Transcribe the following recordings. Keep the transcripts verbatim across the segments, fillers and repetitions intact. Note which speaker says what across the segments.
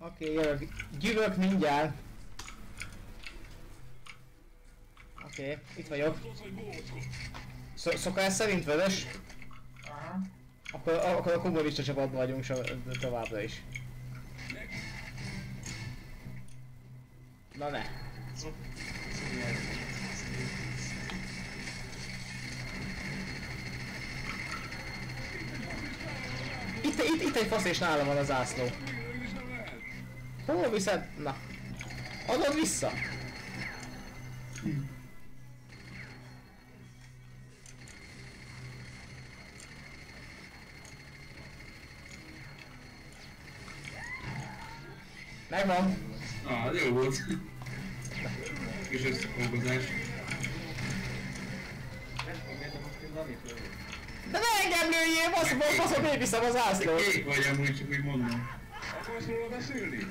Speaker 1: Oké, jövök. Gyűvök mindjárt. Oké, okay, itt vagyok. Sz szokás szerint vörös?
Speaker 2: Aha.
Speaker 1: Akkor, akkor a kommunista csapatban vagyunk so továbbra is. Na ne. Itt, itt, itt egy fasz és nálam van a zászló. Hol viszed? Na. Adod vissza! Megvan!
Speaker 3: Ah, jó volt. Kis összefogozás.
Speaker 1: De ne engem lőjél, baszom, baszom, én viszem az zászlót!
Speaker 3: Kék vagy amúgy, csak úgy mondom.
Speaker 2: Akarsz róla beszélni?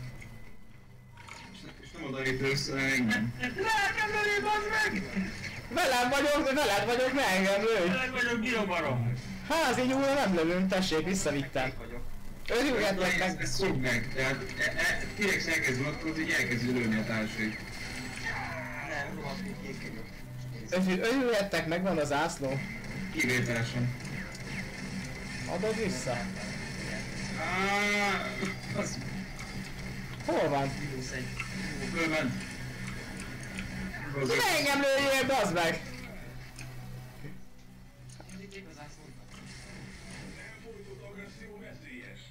Speaker 3: És nem oda itt össze engem.
Speaker 2: Ne engem lőjél, bazd meg!
Speaker 1: Velem vagyok, veled vagyok, ne engem lőj!
Speaker 2: Veled vagyok, bírobarom!
Speaker 1: Házi nyúlra nem lövünk, tessék, visszavittem. Örülgetnek meg!
Speaker 3: Ezt szokd meg, tehát e, e, T-Rex elkezd vonatkozni, így elkezd lőni a társait.
Speaker 2: Nem, rohadt még kék vagyok.
Speaker 1: Örülgettek, megvan az zászló.
Speaker 3: Kivételesen.
Speaker 1: Adod vissza?
Speaker 3: Aaaa, az
Speaker 1: Hol van?
Speaker 2: Mínusz egy.
Speaker 3: fölment.
Speaker 1: Ne engem lőjél, bazd meg!
Speaker 2: Mindig az ászlóban.
Speaker 4: Elfordult agresszió veszélyes.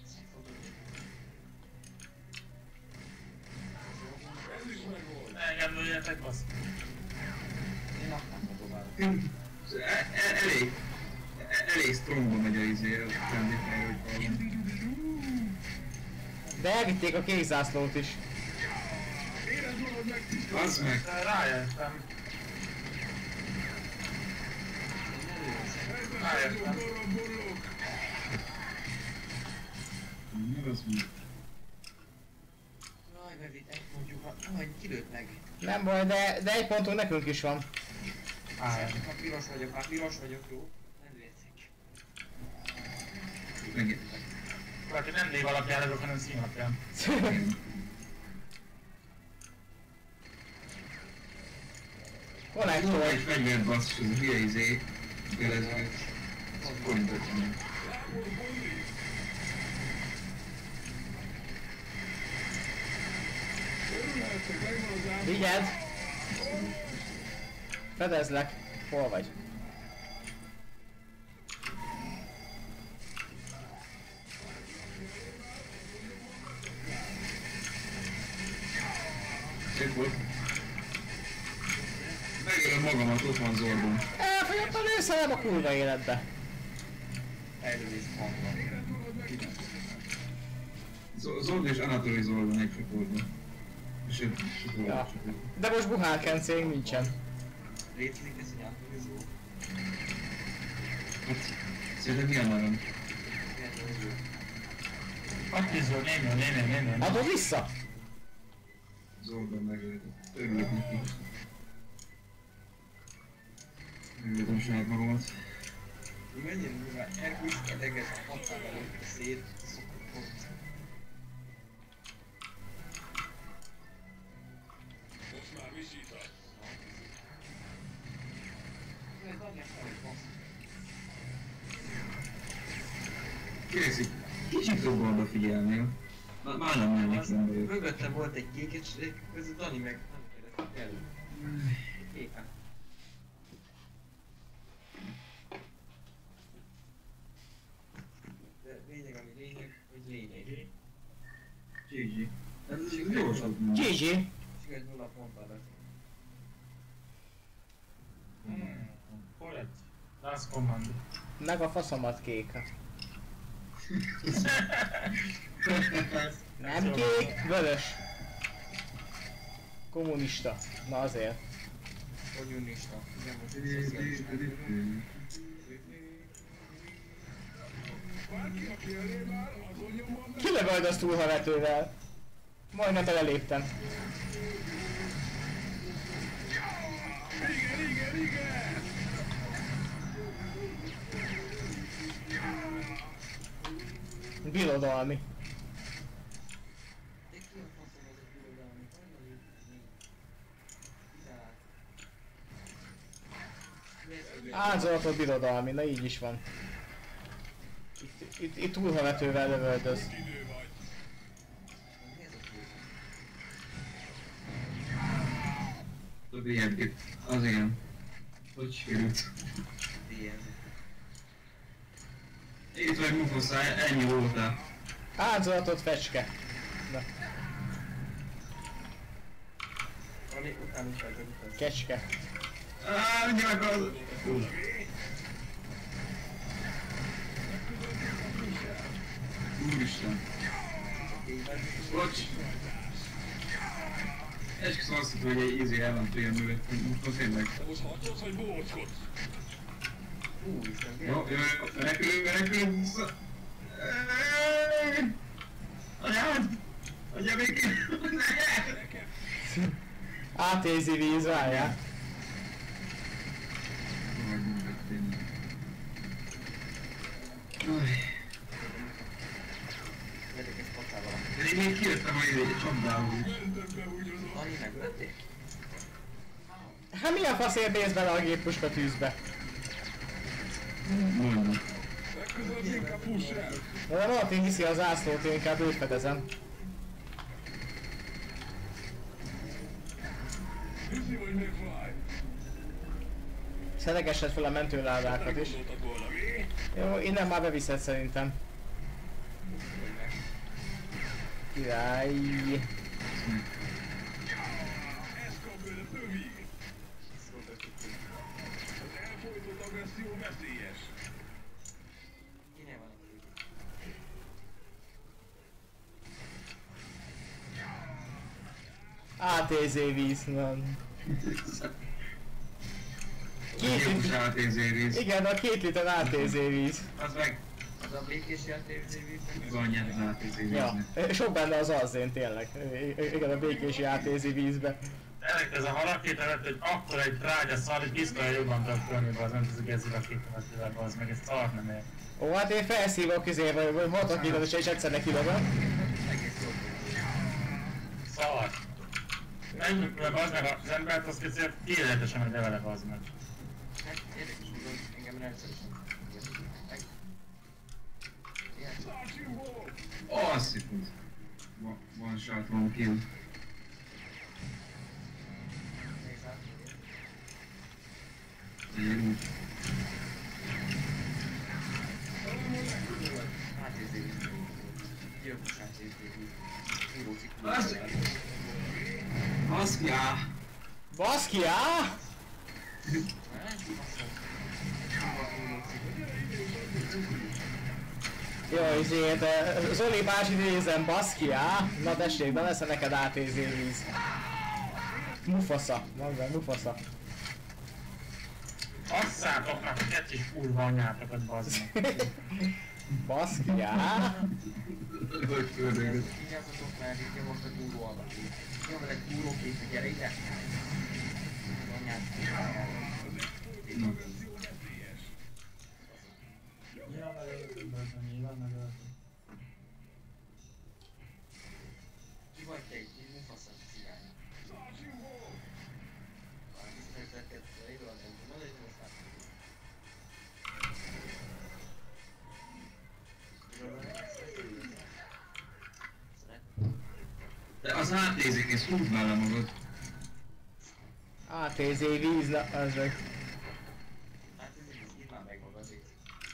Speaker 4: Ez is megvolt.
Speaker 2: Ne engem lőjetek, basz. Én adtam a dobára.
Speaker 3: E- e- Elég, e- elég strongba megy a izé, a trendi fej, hogy valami.
Speaker 1: De elvitték a kék zászlót is.
Speaker 4: Érezd magad megtisztulva.
Speaker 3: Az meg.
Speaker 2: Rájöttem.
Speaker 4: Ezzel nagyon borulok.
Speaker 3: Mi az mi?
Speaker 2: Jaj, Bevit, egy pontjuk, jaj, kilőtt meg.
Speaker 1: Nem baj, de, de egy pontunk nekünk is van.
Speaker 2: Állj, már piros vagyok, már piros vagyok, jó? Nem létszik.
Speaker 3: Megint.
Speaker 2: Valaki nem név alapján lövök, hanem szín alapján.
Speaker 1: Van egy
Speaker 3: Jó,
Speaker 1: toll.
Speaker 3: egy fegyvert bassz, ez a hülye izé. Gelező. Forintot nyom.
Speaker 4: Örülhettek, megvan az ám.
Speaker 1: Vigyázz! Fedezlek. Hol vagy?
Speaker 3: Szép volt. Megölöm magamat, ott van Zordon.
Speaker 1: Elfogyott a lőszerem a kurva életbe.
Speaker 2: Fejlődés hangban.
Speaker 4: Érezd magad megtisztulva.
Speaker 3: Z- Zord és Anatoly Zordon egy csoportban. És egy
Speaker 1: Ja.
Speaker 3: csoport.
Speaker 1: De most buhárkencénk nincsen.
Speaker 2: Létezik ez egy átolizó.
Speaker 3: Hát, szerintem milyen nagyon.
Speaker 2: Atizó, némjön, némjön, némjön.
Speaker 1: Adod vissza?
Speaker 3: Zordon megöltött. Örülök neki. Megöltöm saját magamat.
Speaker 2: Mennyire durván, elkújsz a leges határba lőtt szét, szokott ott.
Speaker 4: Most már visítasz.
Speaker 2: Ez adják fel, hogy basz.
Speaker 3: Kérlek, kicsit jobban odafigyelnél. Már már nem mennek szembe ők.
Speaker 2: Mögötte volt egy kék, és ez a Dani meg nem kérdezett el. Képen. De lényeg, ami lényeg, hogy lényeg.
Speaker 3: gé gé. Ez gyorsabb.
Speaker 1: gé gé.
Speaker 2: Sikerült nulla ponttal lesz. Hol egy? Last command.
Speaker 1: Meg a faszomat kék. Nem kék, vörös. Kommunista. Na azért.
Speaker 2: Kommunista. Igen, most egy szocialista.
Speaker 4: Bárki, aki elébb áll, azon nyomban meg.
Speaker 1: Kilövöld azt túlhavetővel. Majdnem beleléptem.
Speaker 4: Igen, igen, igen!
Speaker 1: Birodalmi. Áldozatod birodalmi, na így is van. Itt, itt, itt túlhavetővel lövöldöz.
Speaker 4: Idő vagy.
Speaker 2: Mi ez a fő?
Speaker 3: Tudod, ilyen itt. Az ilyen. Hogy sikerült?
Speaker 2: dé em.
Speaker 3: Itt vagy Mufasa, ennyi voltál.
Speaker 1: Áldozatod fecske. Na,
Speaker 2: Valami után is vagy után.
Speaker 1: kecske.
Speaker 3: Áááá, mindjárt az... Úristen. Bocs. Esküszöm azt hittem, hogy egy izé el van tőle mögött. Most most tényleg.
Speaker 4: Most hatolsz, vagy bóckodsz?
Speaker 2: Úristen,
Speaker 3: Jó, jó, jó. Menekülünk, menekülünk. Anyád! Adja még ki!
Speaker 1: Átézi víz, várjál.
Speaker 2: Vegyek ezt pacával.
Speaker 3: De én még kijöttem a egy csapdából.
Speaker 4: Mentem be úgy az
Speaker 2: Annyi megvették?
Speaker 1: Hát milyen faszért néz bele a géppuska tűzbe?
Speaker 3: Mondom.
Speaker 4: legközelebb inkább fuss el.
Speaker 1: A Martin viszi az zászlót, én inkább őt fedezem.
Speaker 4: Hiszi vagy még fly?
Speaker 1: Szedegesed fel a mentőládákat is.
Speaker 4: Gondoltak volna, mi?
Speaker 1: Jó, innen már beviszed szerintem. Király.
Speaker 4: Ez kap vele tövig. Az elfolytott agresszió veszélyes.
Speaker 2: Kinél van a tőle?
Speaker 1: á té zé víz, na. Két
Speaker 3: Gyilkos
Speaker 1: liter,
Speaker 3: átézé víz.
Speaker 1: igen, a két liter á té zé víz.
Speaker 3: Az meg.
Speaker 2: Az a békés játékzévét?
Speaker 3: Van nyert az átézé
Speaker 1: Ja,
Speaker 3: víznek.
Speaker 1: sok benne az arzén tényleg. I- igen, a békési á té zé vízbe.
Speaker 5: Tényleg ez a harakéta lett, hogy akkor egy trágya szar, hogy pisztolya jobban tudok törni, az nem tudjuk ez a rakéta, az meg ez szart nem ér.
Speaker 1: Ó, hát én felszívok közébe, vagy motorkítot és és egyszerre kilövöm.
Speaker 2: Egész jó.
Speaker 5: Szar. Menjünk le, bazd meg az embert, azt készített kiéletesen, hogy levele bazd meg.
Speaker 2: Hát érdekes, hogy engem rendszeresen. Meg. Ilyen.
Speaker 4: Starcsimból!
Speaker 3: Azt hittem. Van- Van shot, van kill.
Speaker 2: Nézd át.
Speaker 3: Ilyen úgy.
Speaker 2: átézévét. Gyilkos átézévét. Hívó cikló.
Speaker 3: Azt- Baszkjá!
Speaker 1: Baszki, á! Jó, izé, de Zoli bácsi nézem, baszki, á! Na tessék, be lesz neked á té zé víz. Mufasa, mondja, Mufasa.
Speaker 5: Asszátok meg, egy is kurva anyátokat bazd meg.
Speaker 1: Baszki, á!
Speaker 3: Hogy földögött.
Speaker 2: Vigyázzatok, mert itt jön most a túró alakú. Jön vele egy túró képű, gyere ide! Az anyád túrájára.
Speaker 5: Nyilván megöltünk, bazd meg, nyilván megöltünk.
Speaker 2: Ki vagy te itt? Mi mufasz a cigány?
Speaker 4: Starcsimból!
Speaker 2: Már tiszteltetett, de ide van, nem tudom, de itt most már.
Speaker 3: De az átézik, és húzd vele magad.
Speaker 1: á té zé víz, na, az meg.
Speaker 2: Hát ez így már megmagazik.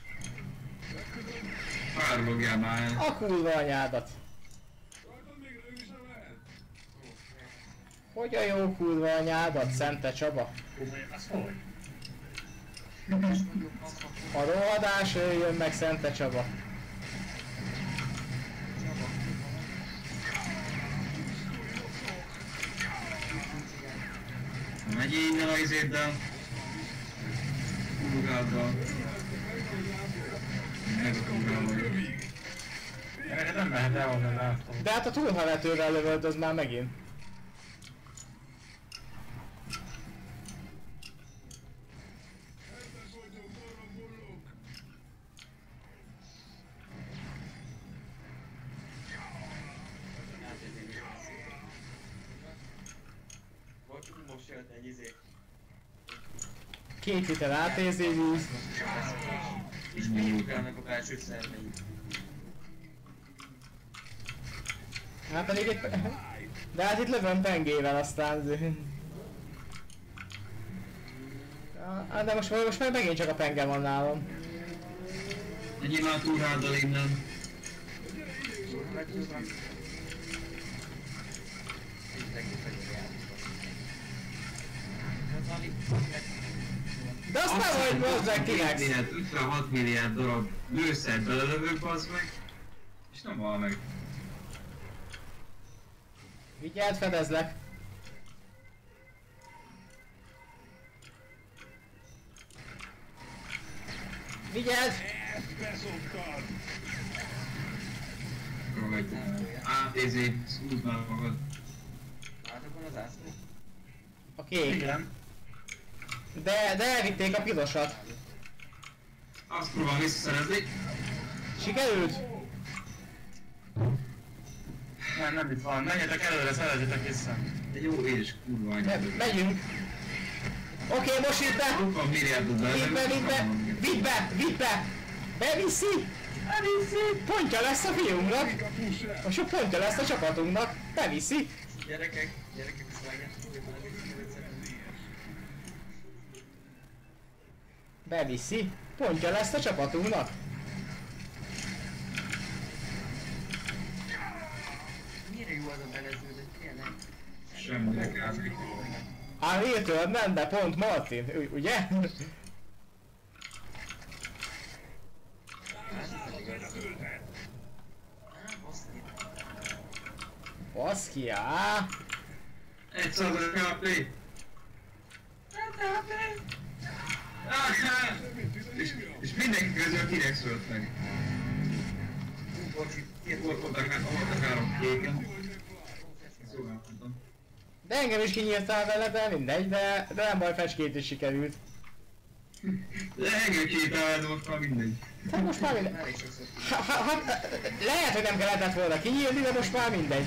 Speaker 3: Fárlogjál már el.
Speaker 1: A kurva anyádat.
Speaker 4: Rajtad még lőni sem lehet.
Speaker 1: Hogy a jó kurva anyádat, Szente Csaba?
Speaker 5: Komolyan, az hogy?
Speaker 1: A rohadás jön meg, Szente Csaba.
Speaker 3: Megy innen a izéddel. Urugáddal. Meg a urugáddal jön.
Speaker 5: Neked nem mehet el onnan látom.
Speaker 1: De hát a túlhavetővel lövöldöz már megint.
Speaker 4: Ezzel folyton forró bollók.
Speaker 2: Most, most jött egy izé.
Speaker 1: Két liter á té zé víz.
Speaker 2: És még annak a belső szervei.
Speaker 1: Hát pedig egy... De hát itt lövöm pengével aztán... Hát de most, most már megint csak a penge van nálam.
Speaker 3: Menjél már túlháddal innen.
Speaker 1: De azt nem vagy hozzá kinek!
Speaker 3: ötvenhat milliárd darab lőszert belelövök, bazd meg. És nem hal meg.
Speaker 1: Vigyázz, fedezlek! Vigyázz!
Speaker 4: Beszoktad!
Speaker 3: Vagy á té zé, szúzd már magad.
Speaker 2: Látokon az ászló?
Speaker 1: A kék.
Speaker 5: Igen.
Speaker 1: De, de elvitték a pirosat.
Speaker 3: Azt próbálom visszaszerezni.
Speaker 1: Sikerült?
Speaker 5: Nem, nem itt van. Menjetek előre, szerezzetek vissza.
Speaker 3: Egy jó és kurva
Speaker 1: Me
Speaker 3: anyja.
Speaker 1: megyünk. Oké, okay, most vidd be!
Speaker 3: hatvan milliárdot
Speaker 1: Vidd be, vidd be! Vidd be, vidd be! Beviszi! Beviszi! Pontja lesz a fiunknak!
Speaker 4: A pusher!
Speaker 1: Most a pontja lesz a csapatunknak! Beviszi!
Speaker 2: Gyerekek, gyerekek, ezt vágjátok, hogy már
Speaker 1: Beviszi! Pontja lesz a csapatunknak!
Speaker 2: Mire jó az a belező, de tényleg?
Speaker 3: Semmire kb.
Speaker 1: Á, Wiltord nem, de pont Martin, u- ugye? Baszki, á!
Speaker 3: Egy százalék há pé. És, és mindenki közül a T-Rex ölt meg.
Speaker 2: Bocsi, két
Speaker 3: Volt ott akár, volt akár a kéken. Szóval mondtam.
Speaker 1: De engem is kinyírtál vele, de mindegy, de, de nem baj, fecskét is sikerült.
Speaker 3: De engem két állad, most már mindegy.
Speaker 1: Hát most már mindegy.
Speaker 2: elég sokszor
Speaker 1: Ha, ha, ha, lehet, hogy nem kellett volna kinyírni, de most már mindegy.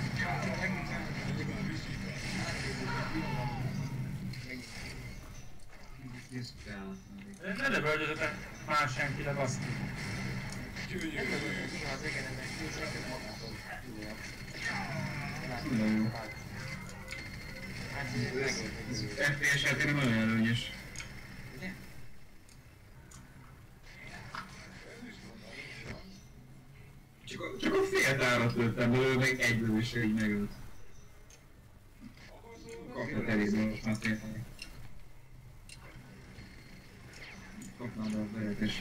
Speaker 5: Ne lövöldözzetek más senkire, baszki.
Speaker 4: Gyönyörű!
Speaker 2: az egeremek, őseket magától túlják.
Speaker 3: Nagyon jó.
Speaker 2: Hát ez megint
Speaker 3: ef pé es játék nagyon előnyös.
Speaker 2: ugye?
Speaker 3: Csak a, csak a fél tárat lőttem belőle, meg egy lövésre így megölt. Kapja elézve most már tényleg. Kapnám be a veretes.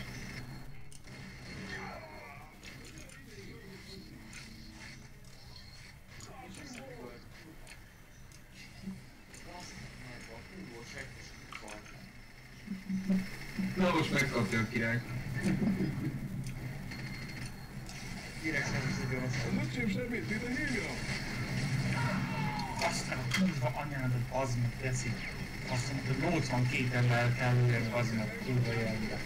Speaker 3: Na most megkapja a király.
Speaker 2: Direkt szemszögön
Speaker 4: Az
Speaker 2: azt
Speaker 4: öcsém semmit, ide hívja!
Speaker 5: Aztán a kurva anyádat, bazd meg, teszi. Azt mondta, hogy nyolcvankét ember kell lőni, bazd meg, kurva jelenbe.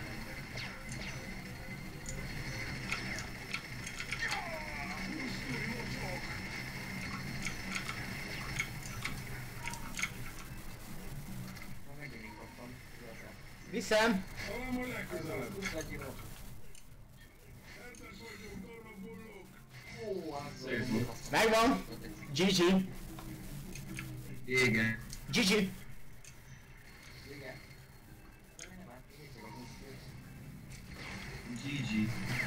Speaker 2: megint én kaptam. Igazán.
Speaker 1: Viszem!
Speaker 4: Talán majd legközelebb.
Speaker 2: Legyen
Speaker 4: Entes vagyok, darabolok!
Speaker 2: Ó, az
Speaker 3: Szép
Speaker 2: volt.
Speaker 3: volt.
Speaker 1: Megvan! gé gé!
Speaker 3: Igen.
Speaker 1: gé gé!
Speaker 2: Igen. Nem áll, nézzük a húszkört.
Speaker 3: gé gé.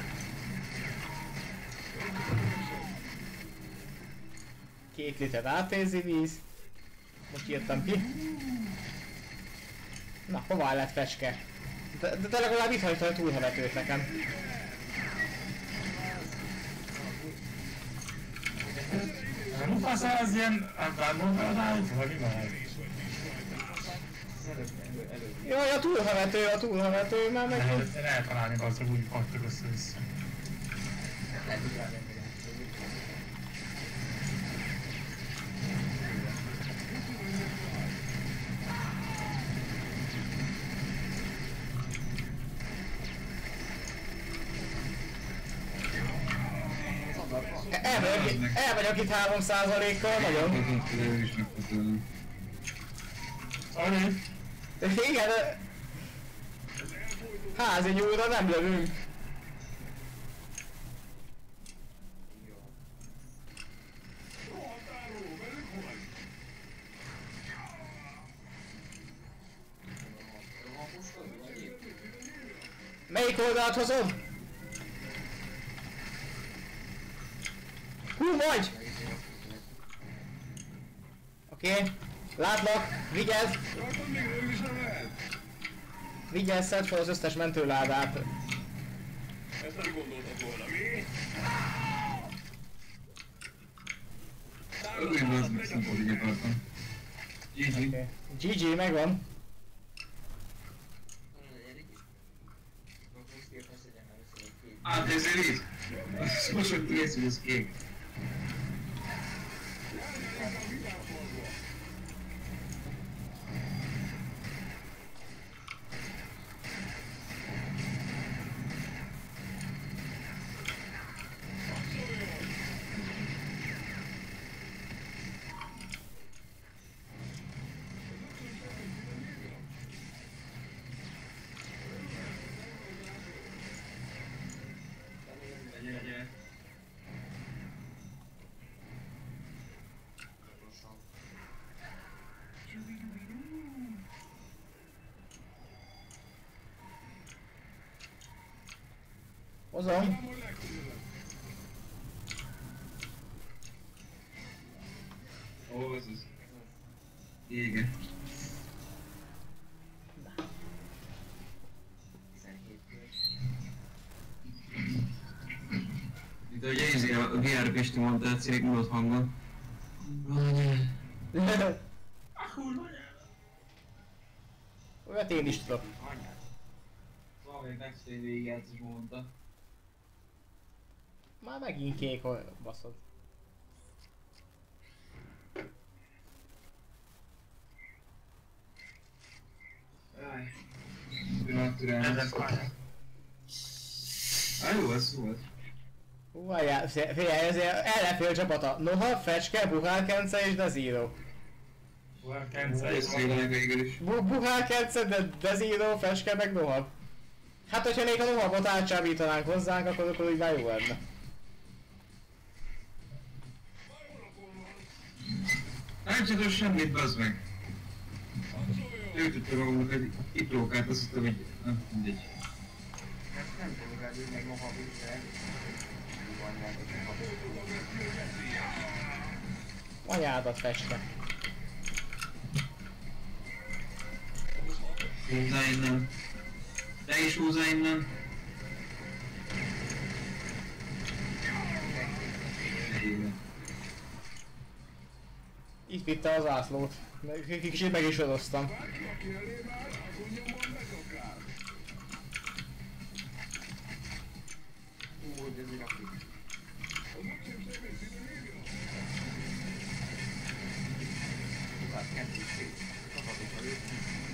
Speaker 1: Két liter á té zé víz. Most írtam ki. Na, hová lett fecske? De, de te legalább itt hagytad a túlhevetőt nekem.
Speaker 5: Nem fasz az ilyen, hát mondtál rá, vagy mi van?
Speaker 1: Jaj, a túlhevető, a túlhevető, már meg...
Speaker 5: Lehet eltalálni, bazdok, úgy kaptak össze-vissza.
Speaker 2: Lehet, hogy rávenni.
Speaker 1: El vagyok, el vagyok itt három százalékkal, nagyon.
Speaker 3: Ő is megkapja.
Speaker 5: Sorry.
Speaker 1: Igen, de... Házi nyúlra nem lövünk.
Speaker 2: Jó.
Speaker 4: Rohadtáló, velük vagy?
Speaker 2: Rohapostod vagy én?
Speaker 1: Melyik oldalt hozod? Hú vagy! Oké, okay. Látlak, vigyázz!
Speaker 4: Rajtad még lőni sem lehet.
Speaker 1: Vigyázz, szedd fel az összes mentőládát.
Speaker 4: Ezt nem gondoltad volna, mi?
Speaker 3: Örülj, az meg szempont így akartam. gé gé.
Speaker 1: Okay. gé gé, megvan.
Speaker 3: Hát ezért így? Most, hogy kész, hogy ez kék. Gyere, gyere.
Speaker 1: Hozom.
Speaker 4: Majd legközelebb.
Speaker 3: Ó, ez az. Igen. Mint ahogy Easy a gé er Pisti mondta, tetszik mulat hangon.
Speaker 1: Olyat én is tudok.
Speaker 2: Anyád.
Speaker 3: Szóval még Next Day végigjátszás mondta.
Speaker 1: Már megint kék, hogy baszod.
Speaker 3: Áj. Pillanat türelmes.
Speaker 5: Ezen fájnak.
Speaker 3: Á, jó, ez jó ez.
Speaker 1: Hú, várjál, figyelj, ezért ellenfél csapata. Noha, Fecske, Buhárkence és Deziro.
Speaker 5: Olyan kence is
Speaker 3: Ez még a legvégül is.
Speaker 1: Bu Buhárkence, de Deziro, Fecske meg Noha. Hát, hogyha még a Nohabot átcsábítanánk hozzánk, akkor, akkor úgy már jó lenne.
Speaker 3: Nem csinálom semmit, bazd meg. Lőtötte magunknak egy iplókát, azt hittem, hogy... Nem, mindegy.
Speaker 2: Ezt nem tudom elő, meg ma havít, de... Anyád, hogy nem havít.
Speaker 1: Anyádat, Fecske.
Speaker 3: Húzzá innen. Te is húzzá innen. Igen.
Speaker 1: Itt vitte az ászlót. Meg- Kicsit meg is adoztam.
Speaker 4: Bárki, aki elém áll, azon nyomban bedobál.
Speaker 2: Ú, hogy ez egy akik.
Speaker 4: A maxim személy színe hívja.
Speaker 2: Hát kettős szét. Kaphatok a lőt.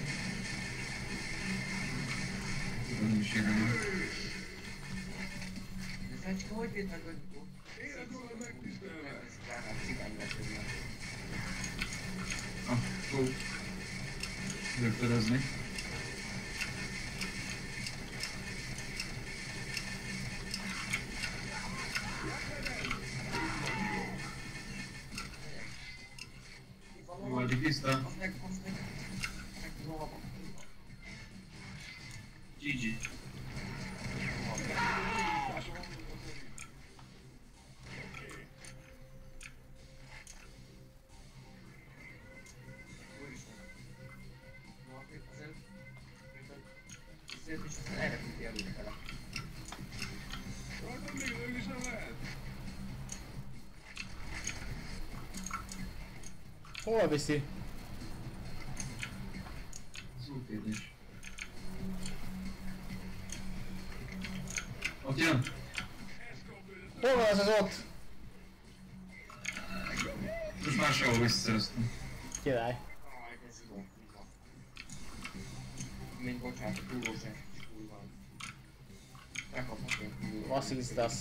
Speaker 3: Nem is jelen.
Speaker 2: De Fecske, hogy véd meg, hogy...
Speaker 4: Élet valami megtisztelve.
Speaker 2: Megveszik rá, hát cigány vetődnek.
Speaker 3: Ah, ó. Rögtönözni. Jó, addig tiszta.
Speaker 2: Az meg, az meg... Meg rohaba.
Speaker 3: gé gé.
Speaker 2: Azért is aztán erre tudja előre vele.
Speaker 4: Rajtad még lőni sem lehet.
Speaker 1: Hol viszi?
Speaker 3: Szókérdés. Ott jön?
Speaker 1: Hol van az az ott?
Speaker 3: Most már sehol visszaszereztem.
Speaker 1: Király.
Speaker 2: Aj, ez jó. Még bocsánat, a túlós sem túl van. Megkaphatom a túlós.
Speaker 1: Was is das?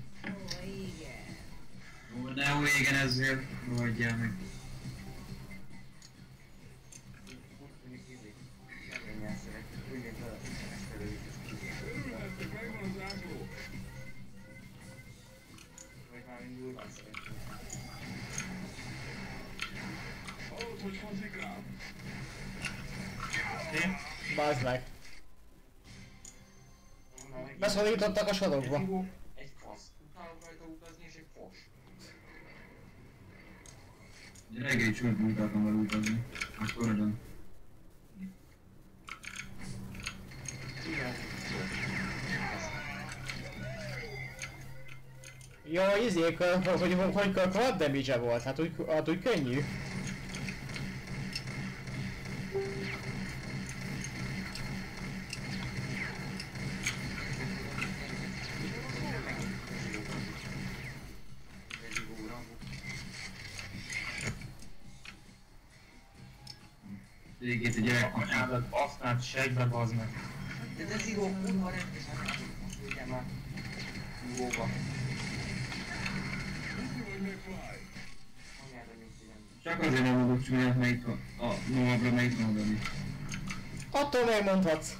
Speaker 3: Ó, ne ó, igen, ezzel. Rohadjál meg.
Speaker 2: mint durván szeretném.
Speaker 4: Hallod, hogy faszik rám?
Speaker 5: Én?
Speaker 1: Bazd meg.
Speaker 2: Na, meg-
Speaker 1: Beszorítottak a
Speaker 2: Egy
Speaker 1: sarokba.
Speaker 2: zigó, egy fasz. Utálok rajta utazni és egy fos.
Speaker 3: Ugye reggeli csúcsban utáltam vele utazni. Most korodon.
Speaker 2: Igen.
Speaker 1: Jó, izék, hogy, hogy, hogy quad damage volt, hát úgy, hát úgy könnyű.
Speaker 2: Egy zigóra.
Speaker 3: Végét a gyerek
Speaker 5: Anyádat basznád segbe, bazd meg.
Speaker 2: De ez zigó kurva rendesen. Most vigyem már. Zigóba.
Speaker 4: Tudni, hogy megfáj.
Speaker 2: Anyára nyugti nem.
Speaker 3: Csak azért nem mondok csúnyát, mert itt van a Noabra, mert itt van adani.
Speaker 1: Attól megmondhatsz.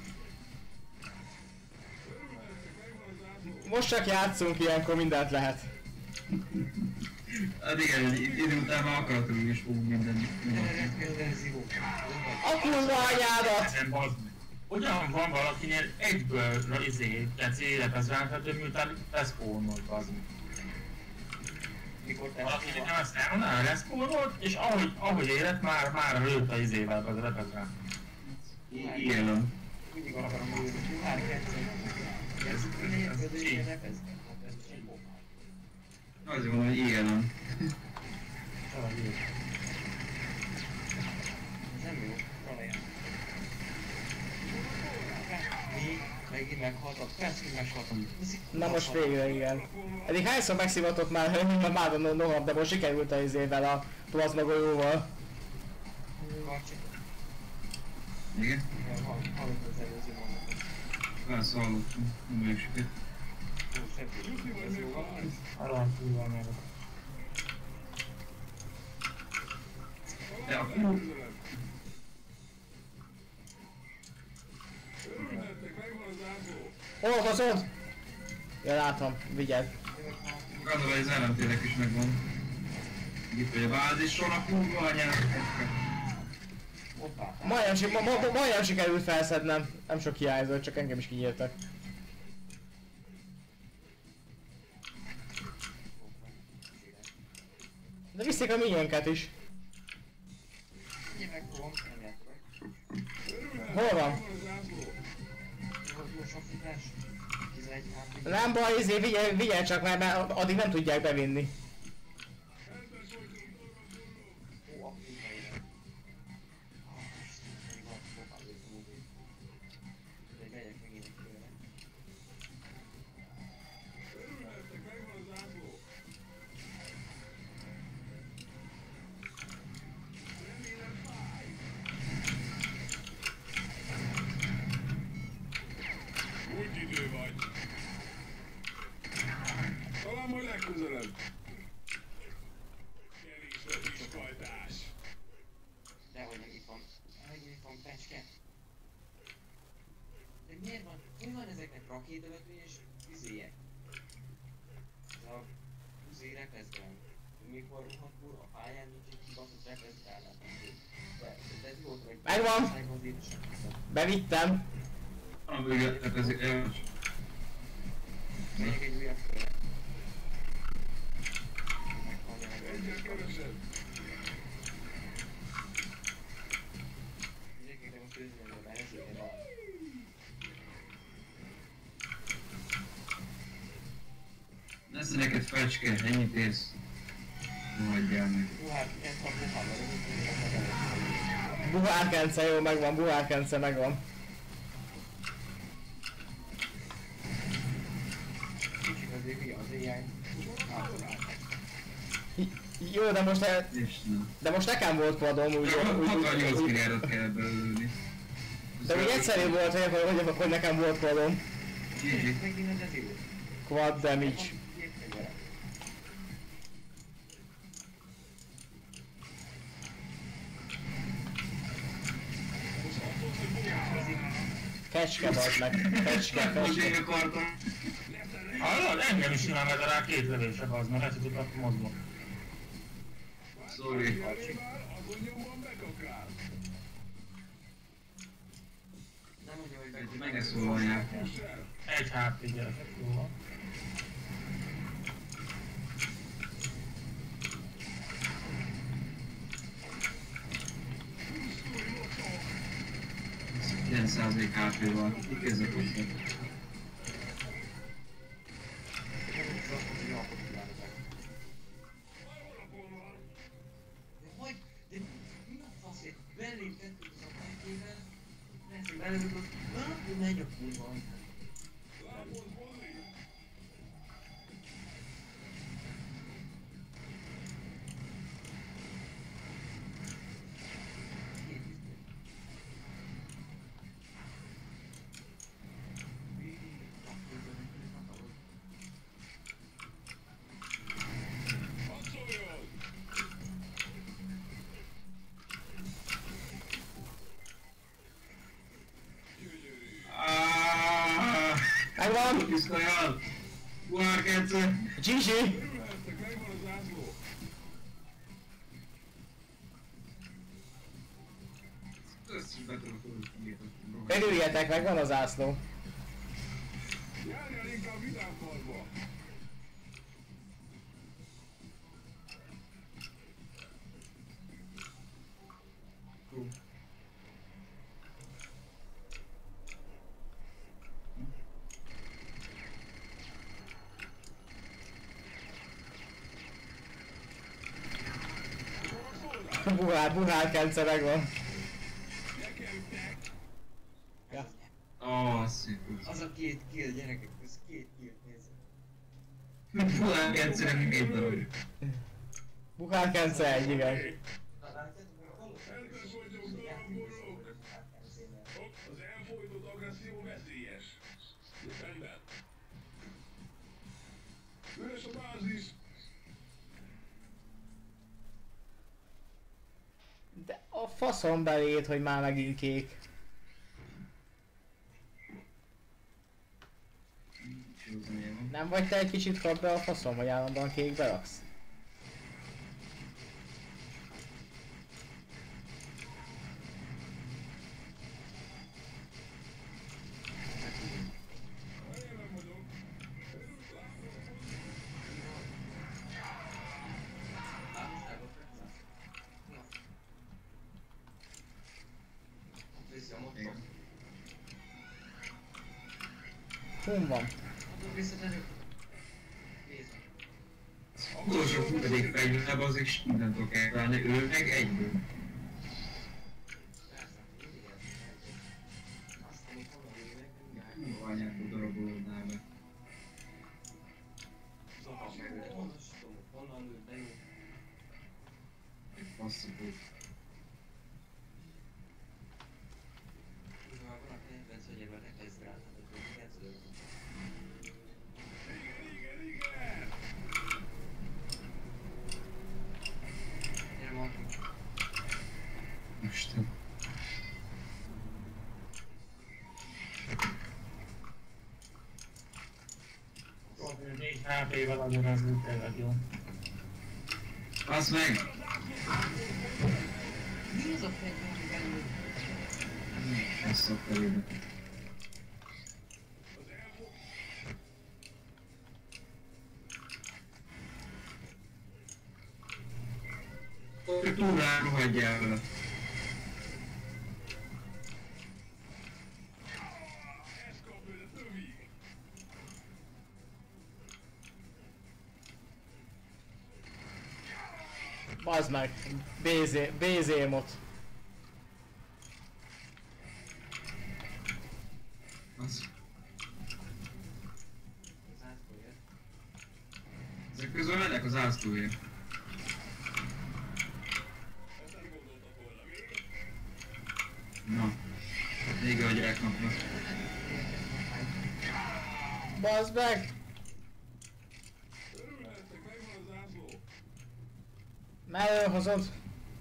Speaker 1: Most csak játszunk, ilyenkor mindent lehet.
Speaker 3: Hát igen, egy idő után már akaratlanul is fogunk mindent.
Speaker 2: Gyere, rendkívül zigó.
Speaker 1: A kurva anyádat!
Speaker 5: Nem, bazd meg. Ugyan van valakinél egyből izé, tehát élethez ránthető, miután leszpónolt, bazd meg.
Speaker 2: Mikor te
Speaker 5: Valakinek nem ezt elmondaná, leszpónolt, és ahogy, ahogy élet, már, már lőtt a izével, az repez rá.
Speaker 3: Igen van.
Speaker 2: mindig akarom ülni. Puhár kettő. Ez négyföldőjén repeztek.
Speaker 3: Azért mondom, hogy igen van.
Speaker 2: Ez nem jó. Talaján. Mi? Megint meghaltak. Persze, hogy meghaltam.
Speaker 1: Na most végre, igen. Eddig hányszor megszivatott már, már a Nohab, de most sikerült a izével, a plazma golyóval.
Speaker 2: Karcsi.
Speaker 3: Igen?
Speaker 2: Hallott az előző mondatot.
Speaker 3: Persze hallottam. Nem vagyok sokat.
Speaker 2: Ó, seppi. Ez jó van.
Speaker 5: Arra túl meg.
Speaker 3: De a kurva.
Speaker 4: Örülhettek, megvan az ápoló.
Speaker 1: Hol hozod? Ja, látom, vigyázz.
Speaker 3: Gondolom, hogy az ellenfélek is megvan. Itt vagy a bázison a kurva anyának.
Speaker 2: Hoppá.
Speaker 1: Majdnem, si- ma, ma, majdnem sikerült felszednem. Nem sok hiányzott, csak engem is kinyírtak. De viszik a minyénket is.
Speaker 2: Ugye megfogom, nem játszik.
Speaker 1: Hol van?
Speaker 4: Megvan az ápoló.
Speaker 2: Volt gyorsan futás. tizenegy há pé.
Speaker 1: Nem baj, izé, vigyelj, vigyelj csak már, mert addig nem tudják bevinni.
Speaker 4: Rendben szóltunk, dolgozunk.
Speaker 2: Ó, aktív helyre. Ah, Isten, pedig van, hoppá, lőttem úgy. De megyek megint egy körre.
Speaker 4: Örülhettek, megvan az ápoló. Remélem fáj. Úgy idő vagy. Talán majd legközelebb. Kevés a kispajtás.
Speaker 2: Dehogy meg itt van. Megint itt van pecske. De miért van? Mi van ezeknek rakétavető és üzéje? Ez a üzé repezben. Mikor rohadt kurva a pályán nincs egy kibaszott repezbe ellátható. De de ez volt, hogy...
Speaker 1: Megvan.
Speaker 2: Országban azért sem hiszem.
Speaker 1: Bevittem.
Speaker 3: A vége, hát ez el.
Speaker 2: Megyek egy újabb körre. Meghalni a
Speaker 4: Egyre
Speaker 2: megöltést.
Speaker 4: kevesebb.
Speaker 2: Gyerekekre most őzően a benzéken a...
Speaker 3: Lesz neked fecske, ennyit érsz. Hagyjál meg.
Speaker 2: Hú, hát ezt a buhában, ez úgy, hogy
Speaker 1: Buhárkence, jó, megvan, buhárkence, megvan.
Speaker 2: kicsit azért hülye az éjjel. Átszolálták.
Speaker 1: Jó, de most,
Speaker 3: Istenem.
Speaker 1: de most nekem volt quadom, úgy, úgy, úgy,
Speaker 3: hatvannyolc
Speaker 1: úgy,
Speaker 3: milliárdot kell belőlni.
Speaker 1: de még egyszerű volt, hogy, hogy, hogy nekem volt quadom.
Speaker 3: Gigi.
Speaker 2: Megint az idő.
Speaker 1: Quad damage. Kecske, bazd meg. Kecske,
Speaker 3: Most
Speaker 1: kecske.
Speaker 3: én akartam.
Speaker 5: Hallod? Engem is simán vedd rá két lövése, az mert lehet, hogy tudok mozgok.
Speaker 3: Sorry.
Speaker 4: Már azon nyomban bekakrál.
Speaker 2: Nem mondja, hogy
Speaker 3: Meg
Speaker 2: meg...
Speaker 3: ne szólalják.
Speaker 5: Egy há pé gyerekek, jó van.
Speaker 3: kilenc százalék há pé-val. Kik ezek hozzá?
Speaker 2: De hogy? De mi a faszért? Belém kettőt az a fejkével? Lehet, hogy belőlük, hogy megy a kurva.
Speaker 3: Aaaaaaah!
Speaker 1: Megvan!
Speaker 3: Pisztolyal! Uárkence!
Speaker 1: gé gé!
Speaker 4: Örülhettek, megvan a zászló.
Speaker 3: Összes betörök
Speaker 1: Örüljetek, megvan a zászló.
Speaker 4: Járjál inkább vidámparkba.
Speaker 1: Buhár, buhár kence megvan. Ja.
Speaker 3: Ó, szép.
Speaker 2: Az a két kill gyerekek, ez két kill, nézd.
Speaker 3: Uárkence két darab.
Speaker 1: Buhár kence egy, igen.
Speaker 4: Eltes vagyok, darabborok. Az elfolytott agresszió veszélyes. Rendben. Üres a bázis.
Speaker 1: De a faszom belét, hogy már megint kék. Nem vagy te egy kicsit kap be a faszom, hogy állandóan kékbe raksz?
Speaker 2: Viszi a motor.
Speaker 1: Hon van?
Speaker 2: Adok visszatérő. Nézd.
Speaker 3: Utolsó futtadik fegyverbe az is mindent tudok elválni, ő meg egyből.
Speaker 2: Persze, mindig ez. Azt, amit honnan jövök, mindjárt.
Speaker 3: Hú, anyákból darabolódnál be.
Speaker 2: Szóval meg, de honnan is tudom, honnan lőtt, de jó.
Speaker 3: Passzapó.
Speaker 2: Mivel van a kedvenc, hogy ebben ne kezd rá, hát akkor kezdődök.
Speaker 4: Igen, igen, igen.
Speaker 2: Gyere, Martin.
Speaker 3: Isten.
Speaker 5: négy há pé-vel azért az úgy tényleg jó.
Speaker 3: Basz meg!
Speaker 2: Mi az a fegyver, hogy belőle?
Speaker 3: Ezt a felébe. Hogy túlrá rohadjál vele.
Speaker 4: Ez kap őt a tövig.
Speaker 1: Bazd meg! Bézé, bézémot.
Speaker 3: Az.
Speaker 2: Az átfolyja.
Speaker 3: Ezek közül megyek az ászlóért.
Speaker 4: Ezt nem gondoltak volna, mi?
Speaker 3: Na. Vége a gyereknapnak.
Speaker 1: Bazd meg!
Speaker 4: Örülhettek, megvan a zászló.
Speaker 1: Merről hozod?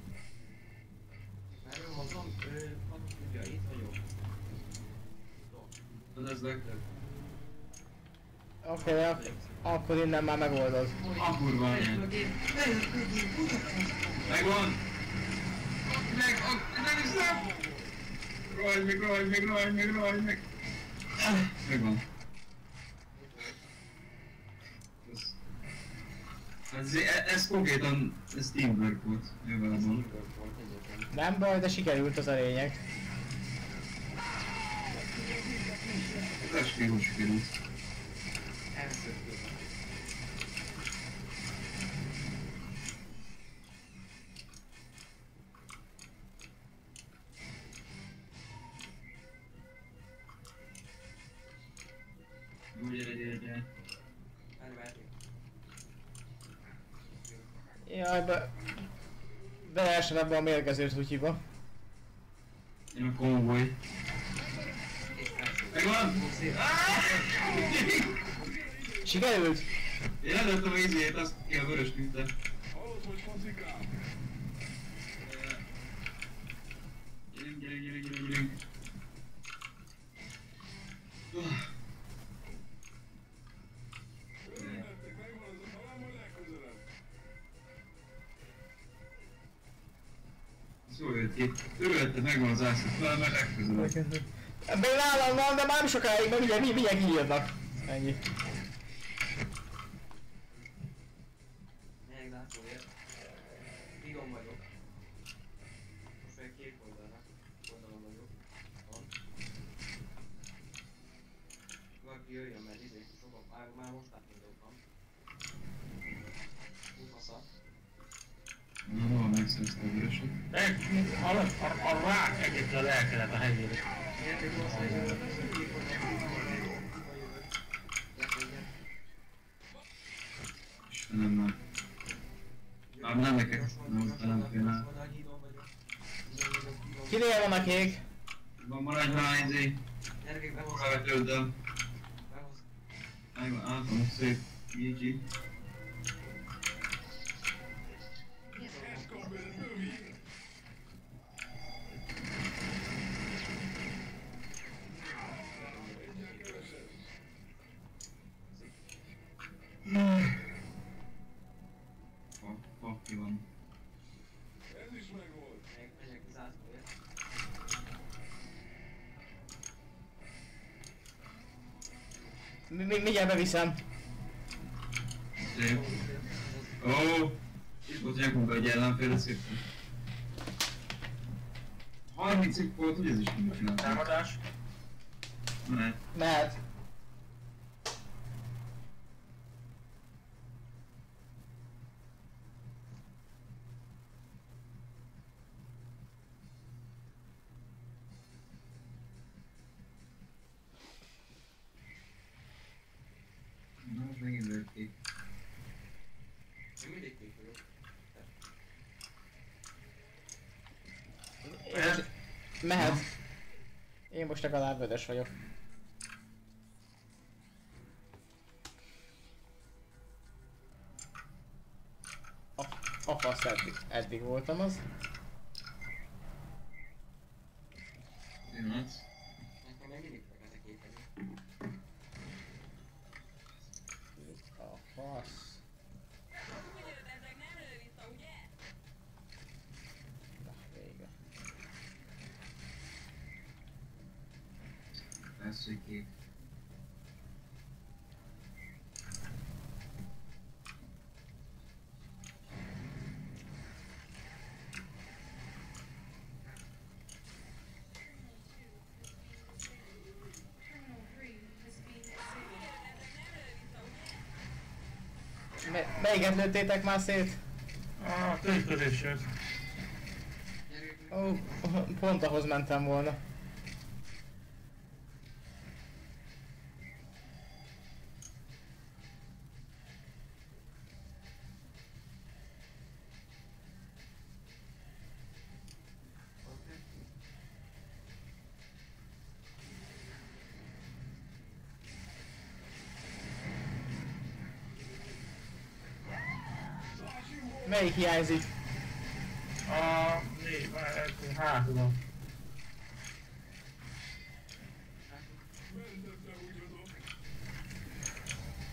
Speaker 2: Erről hozom, ő, van, ugye, itt vagyok.
Speaker 3: Tudod, ez legtöbb.
Speaker 1: Oké, okay, ak akkor innen már megoldod.
Speaker 3: A kurva anyád. Megvan! Meg, a, nem hiszem! Rohagy meg, rohagy meg, rohagy meg, rohagy meg! Megvan. Ez, ez konkrétan, ez teamwork volt, jövőben.
Speaker 1: Nem baj, de sikerült az a lényeg.
Speaker 3: Ez esküvő sikerült. Jó, gyere, gyere, gyere.
Speaker 1: Jaj, be... Beesem ebbe a mérgező trutyiba.
Speaker 3: Én a konvoj. Megvan!
Speaker 1: Sikerült?
Speaker 3: Én előttem a izét, azt ki a vörös tűzte.
Speaker 4: Hallod, hogy focikám?
Speaker 3: Gyerünk, gyerünk, gyerünk, gyerünk, gyerünk.
Speaker 4: Örülhettek, megvan az a talán, majd legközelebb.
Speaker 3: Ez jól jött ki. Örülhetted, megvan az ászló, talán már legközelebb.
Speaker 1: Még nálam van, de már nem sokáig, mert ugye mindjárt kiírnak. Ennyi.
Speaker 2: Még látóért. Bigom vagyok. Most még két oldalnak. Oldalon vagyok. Van. Valaki jöjjön, mert izé, sokan, már, már most átindultam. Úgy fasza.
Speaker 3: Na, no, megszerezte a vöröset.
Speaker 5: Meg, a, a, a rák egyébként elkelet a helyére.
Speaker 2: Gyertek hozzá, hogy a két oldalon.
Speaker 3: Istenem már. Már nem nekek, nem nem félne.
Speaker 1: Kinél van a kék?
Speaker 3: Van maradj már izé.
Speaker 2: Gyerekek, behoz.
Speaker 3: Felvetődöm.
Speaker 2: Behoz.
Speaker 3: Megvan, átom, szép. gé gé.
Speaker 4: Ez kap bele tömig!
Speaker 3: Fuck, fuck, ki van.
Speaker 4: Ez is megvolt!
Speaker 2: Megyek, megyek az ászlóért.
Speaker 1: Mi- mi- Mindjárt beviszem.
Speaker 3: Szép. Ó! Itt volt nekünk egy ellenfél, de szépen. harmincig volt, hogy ez is mit csinál.
Speaker 5: Támadás.
Speaker 3: Mehet.
Speaker 1: Mehet.
Speaker 3: Na, most megint lőtt ki.
Speaker 2: Én mindig kék vagyok.
Speaker 1: Én most... Mehet. Én most legalább vörös vagyok. A, a fasz eddig, eddig voltam az.
Speaker 3: Pillanat.
Speaker 2: Nekem még mindig fekete kék vagyok.
Speaker 1: A fasz. Na, vége.
Speaker 3: Persze, hogy kék.
Speaker 1: Me melyiket lőttétek már szét?
Speaker 5: A tőkölésért.
Speaker 1: Ó, pont ahhoz mentem volna. Melyik hiányzik?
Speaker 5: A... négy, hátulon.
Speaker 4: Mentettem, úgy adok.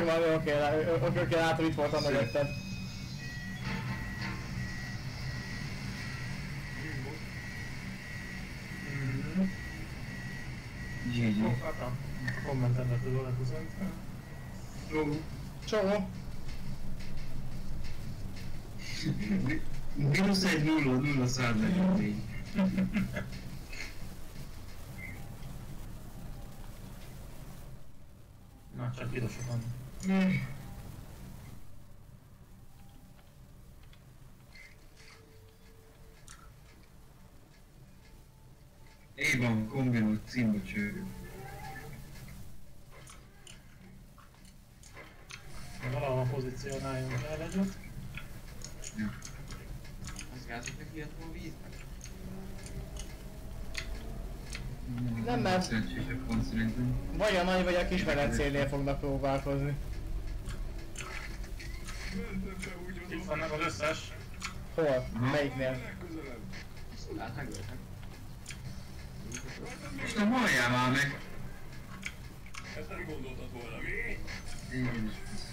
Speaker 1: megvan, oké, oké, oké, látom, itt voltam mögötted.
Speaker 3: gé gé.
Speaker 5: Ó, hát a kommentemre tudod lehuzni.
Speaker 3: Jó.
Speaker 1: Csó.
Speaker 3: Mínusz egy nulla, nulla száz negyvennégy.
Speaker 5: Na, csak pirosok van.
Speaker 3: Éjban kombinót címba csőrű.
Speaker 5: Valahol pozícionáljunk el egyet.
Speaker 2: Az gázok neki jött a vízbe?
Speaker 1: Nem, mert-
Speaker 3: Szerencsésebb pont szerintem.
Speaker 1: Vagy a nagy, vagy a kis medencénél fognak próbálkozni.
Speaker 4: Mentem be úgy
Speaker 5: Itt
Speaker 4: oda,
Speaker 5: vannak az összes.
Speaker 1: Hol? Melyiknél?
Speaker 4: legközelebb.
Speaker 2: Hát megöltem.
Speaker 3: Most nem halljál már meg!
Speaker 4: Ezt nem gondoltad volna, mi?
Speaker 3: Én is.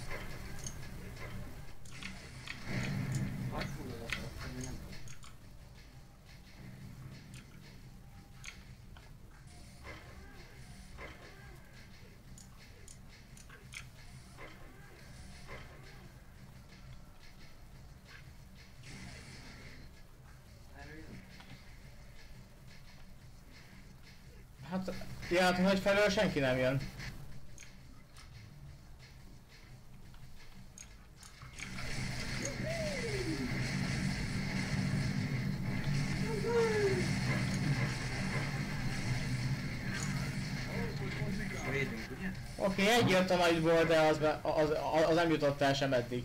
Speaker 2: Nagy fullodat adtam, én nem tudom. Erről jön?
Speaker 1: Hát, ja, hát nagy felől senki nem jön.
Speaker 2: Védünk, ugye?
Speaker 1: Oké, egy jött a nagyból, de az, be- az, az, az nem jutott el sem eddig.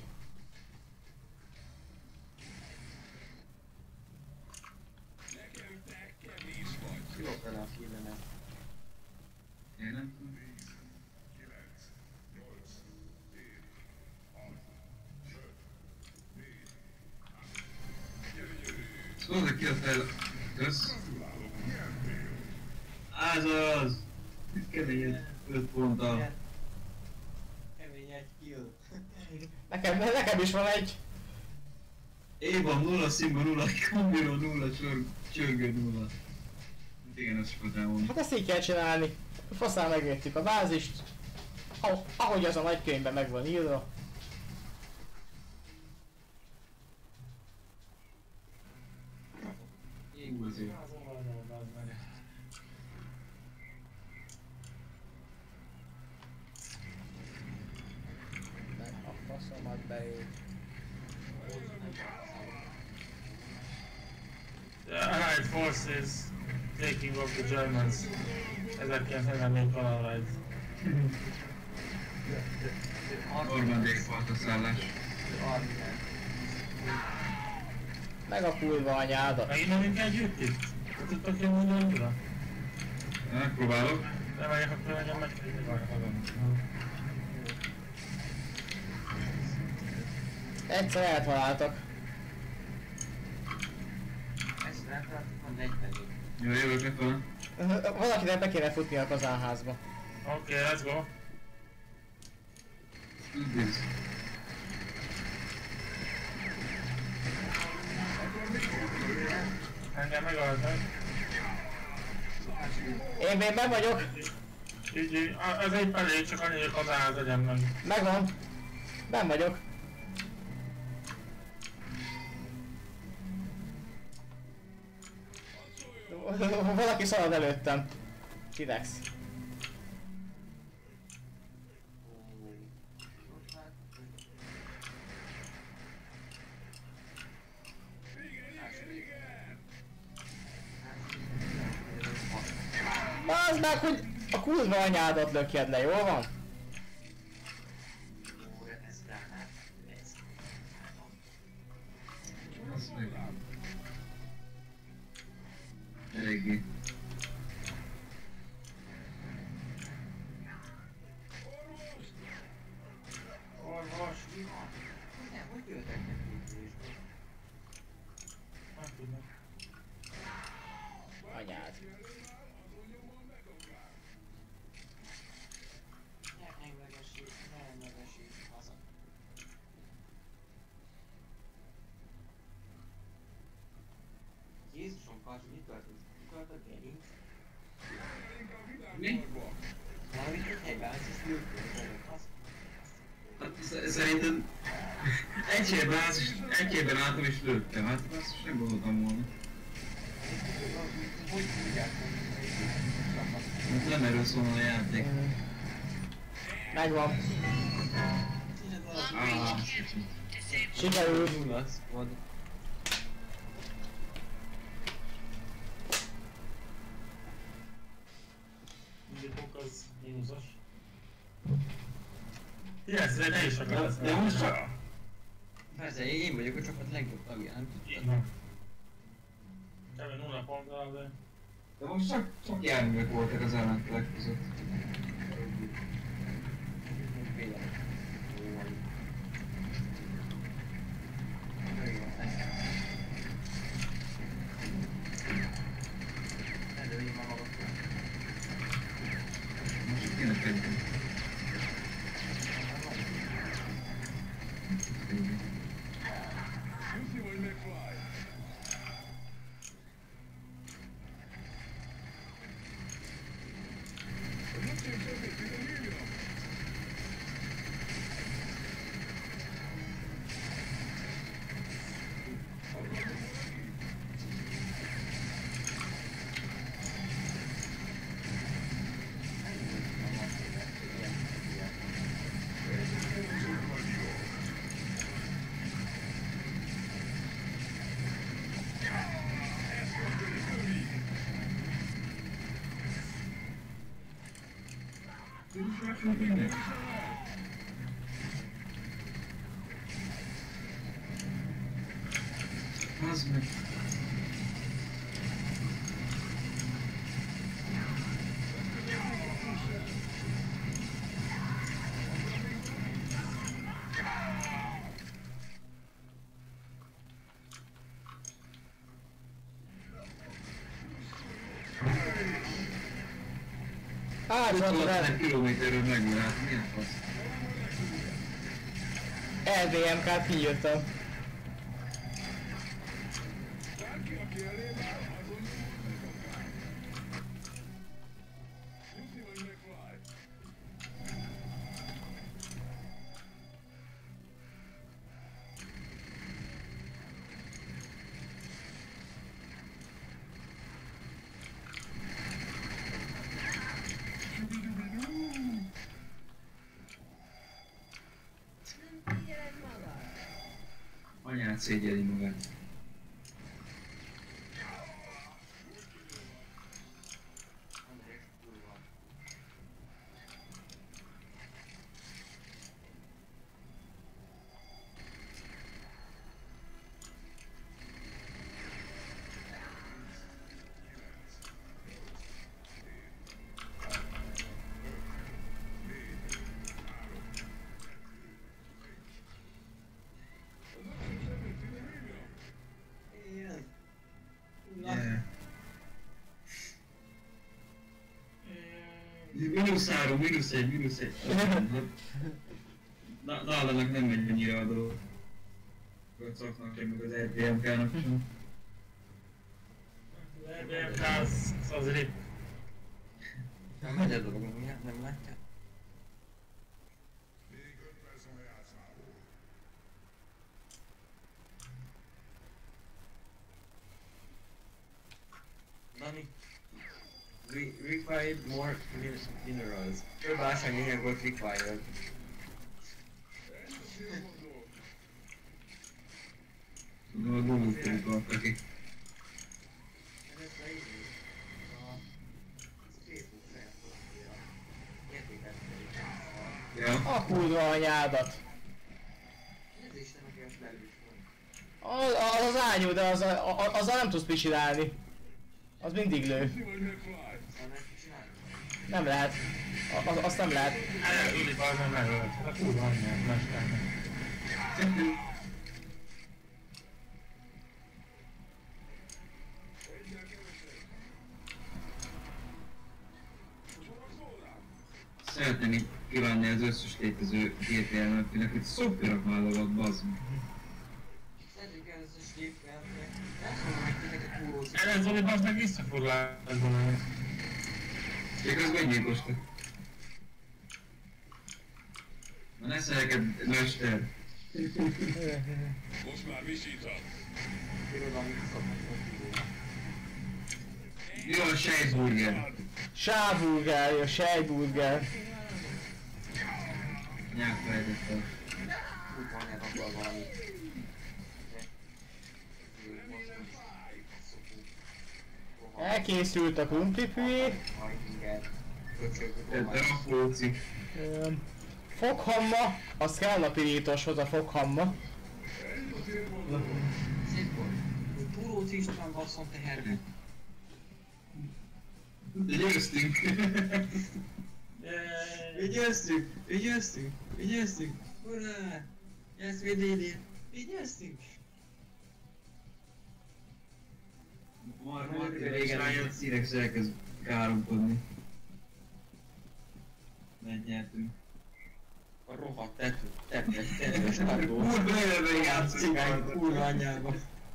Speaker 4: Nekem te kevés vagy.
Speaker 2: Jó fele a hívemet.
Speaker 3: Én nem tudom.
Speaker 4: kilenc, nyolc, hét, hat, öt, négy, három. Gyere, gyere.
Speaker 3: Szóval ki a fel... Kösz.
Speaker 4: Gratulálok, nyertél.
Speaker 3: Az az! Itt kemény öt ponttal.
Speaker 2: Kemény egy kill.
Speaker 1: Nekem, nekem is van egy.
Speaker 3: Éjban nulla, Simba nulla, kombinó nulla, csör, csörgő nulla. Igen, azt sokat volna.
Speaker 1: Hát ezt így kell csinálni. Faszán megértjük a bázist. Ahogy, ahogy az a nagy könyvben meg van írva.
Speaker 3: Ú, azért.
Speaker 1: A faszomat beég.
Speaker 5: The Allied forces taking off the Germans. ezerkilencszáznegyvennégy Allied.
Speaker 3: Harmadik partaszállás.
Speaker 1: Meg a kurva anyádat.
Speaker 5: Megint megyünk együtt itt? Te tudtok jönni ugyanúra?
Speaker 3: Megpróbálok.
Speaker 5: Nem megyek, akkor legyen meg.
Speaker 1: Egyszer eltaláltak.
Speaker 2: Ezt rátartok a negyvenig.
Speaker 3: Jó, jövök lefele.
Speaker 1: Valakinek be kéne futni a kazánházba.
Speaker 5: Oké, okay, let's go.
Speaker 3: Tudsz.
Speaker 5: Engem megöltek.
Speaker 1: Én még meg vagyok.
Speaker 5: Így, így, a- ez egy elég, csak annyi, hogy az áll legyen meg.
Speaker 1: Megvan. Ben vagyok. Valaki szalad előttem. Kidex. Bazd meg, hogy a kurva anyádat lökjed le, jól van?
Speaker 3: Azt meg. Eléggé.
Speaker 5: Orvos.
Speaker 2: Nem, hogy jöttek neki is?
Speaker 5: Nem tudnak.
Speaker 1: Anyád.
Speaker 2: Ne englegessék, ne englegessék. tartod? Tartod a gerinc?
Speaker 3: Mi?
Speaker 2: Valamit egy helyben állsz, és lőttél, azt.
Speaker 3: Hát sz- szerintem egy helyben állsz, és egy helyben álltam és lőttem. Hát azt is nem gondoltam volna.
Speaker 2: Hogy tudják mondani, hogy
Speaker 3: Hát nem erről szól a játék.
Speaker 1: Megvan.
Speaker 3: Ah,
Speaker 1: Sikerült.
Speaker 2: nulla squad.
Speaker 5: Indítók az mínuszos. kilencven te is akarsz.
Speaker 3: De most csak...
Speaker 2: Persze, én vagyok a csapat legjobb tagja, nem tudtad?
Speaker 5: Na. Kevin nulla ponttal, de...
Speaker 3: De most csak, csak járművek voltak az ellenfelek között. Most csak kéne fegyver. Az meg.
Speaker 1: Hát, mondod el.
Speaker 3: ötven kilométerről megvan, hát milyen fasz?
Speaker 1: el dé em ká-t kiírtam.
Speaker 3: Anyát szégyeli magát. Yeah. Mínusz három, mínusz egy, mínusz egy. Na, nálanak nem megy annyira a dolog. A szaknak sem, meg az er dé em ká-nak sem.
Speaker 5: Az er dé em ká az, az rip.
Speaker 2: Nem megy a dolog, nem, nem látják? Dani, we required more minerals. Több ásványanyag volt required.
Speaker 3: Tudom, a Google pedig adta ki.
Speaker 2: Ez leírni. A Facebook felfogja. Értéket.
Speaker 3: Ja.
Speaker 1: A kurva anyádat.
Speaker 2: Ez is nem akart belül van.
Speaker 1: Az, az, az ányú, de az, a, azzal nem tudsz pisilálni. Az mindig lő.
Speaker 2: Szóval nem csinálni.
Speaker 1: Nem lehet. A, az, azt nem lehet.
Speaker 5: Elődni valami megölt. A kurva anyját mesternek.
Speaker 3: Szeretném így kívánni az összes létező gé té el-nek, hogy szoftverek vállalat, bazd meg.
Speaker 2: Szedjük el összes Szépen, nem tudom, hogy tényleg egy kúrózik.
Speaker 5: Ellen Zoli, bazd meg visszaforlál valamit.
Speaker 3: Csak az meggyilkostak. Na ne szereked, mester.
Speaker 4: Most már visíthat.
Speaker 2: Birodalmi szoknak a
Speaker 3: Jó a sejtburger.
Speaker 1: Sávburger, a sejtburger.
Speaker 3: Nyák felejtettem.
Speaker 2: Úgy van el akkor valami.
Speaker 1: Elkészült a krumplipüé.
Speaker 2: Majd igen.
Speaker 3: Te rakóci.
Speaker 1: Fokhamma, az kell a pirítoshoz a fokhamma.
Speaker 2: Szép volt. Túrót István basszon teherbe.
Speaker 3: De győztünk.
Speaker 2: Vigyáztünk! Vigyáztünk! Vigyáztünk! Urrá! Yes, we did it! Vigyáztünk!
Speaker 3: Már már régen rájött színek se elkezd káromkodni. Megnyertünk.
Speaker 2: A rohadt tető, tettes, tettes árgó.
Speaker 3: Kurva élve játszik.
Speaker 2: Cigány kurva anyjába.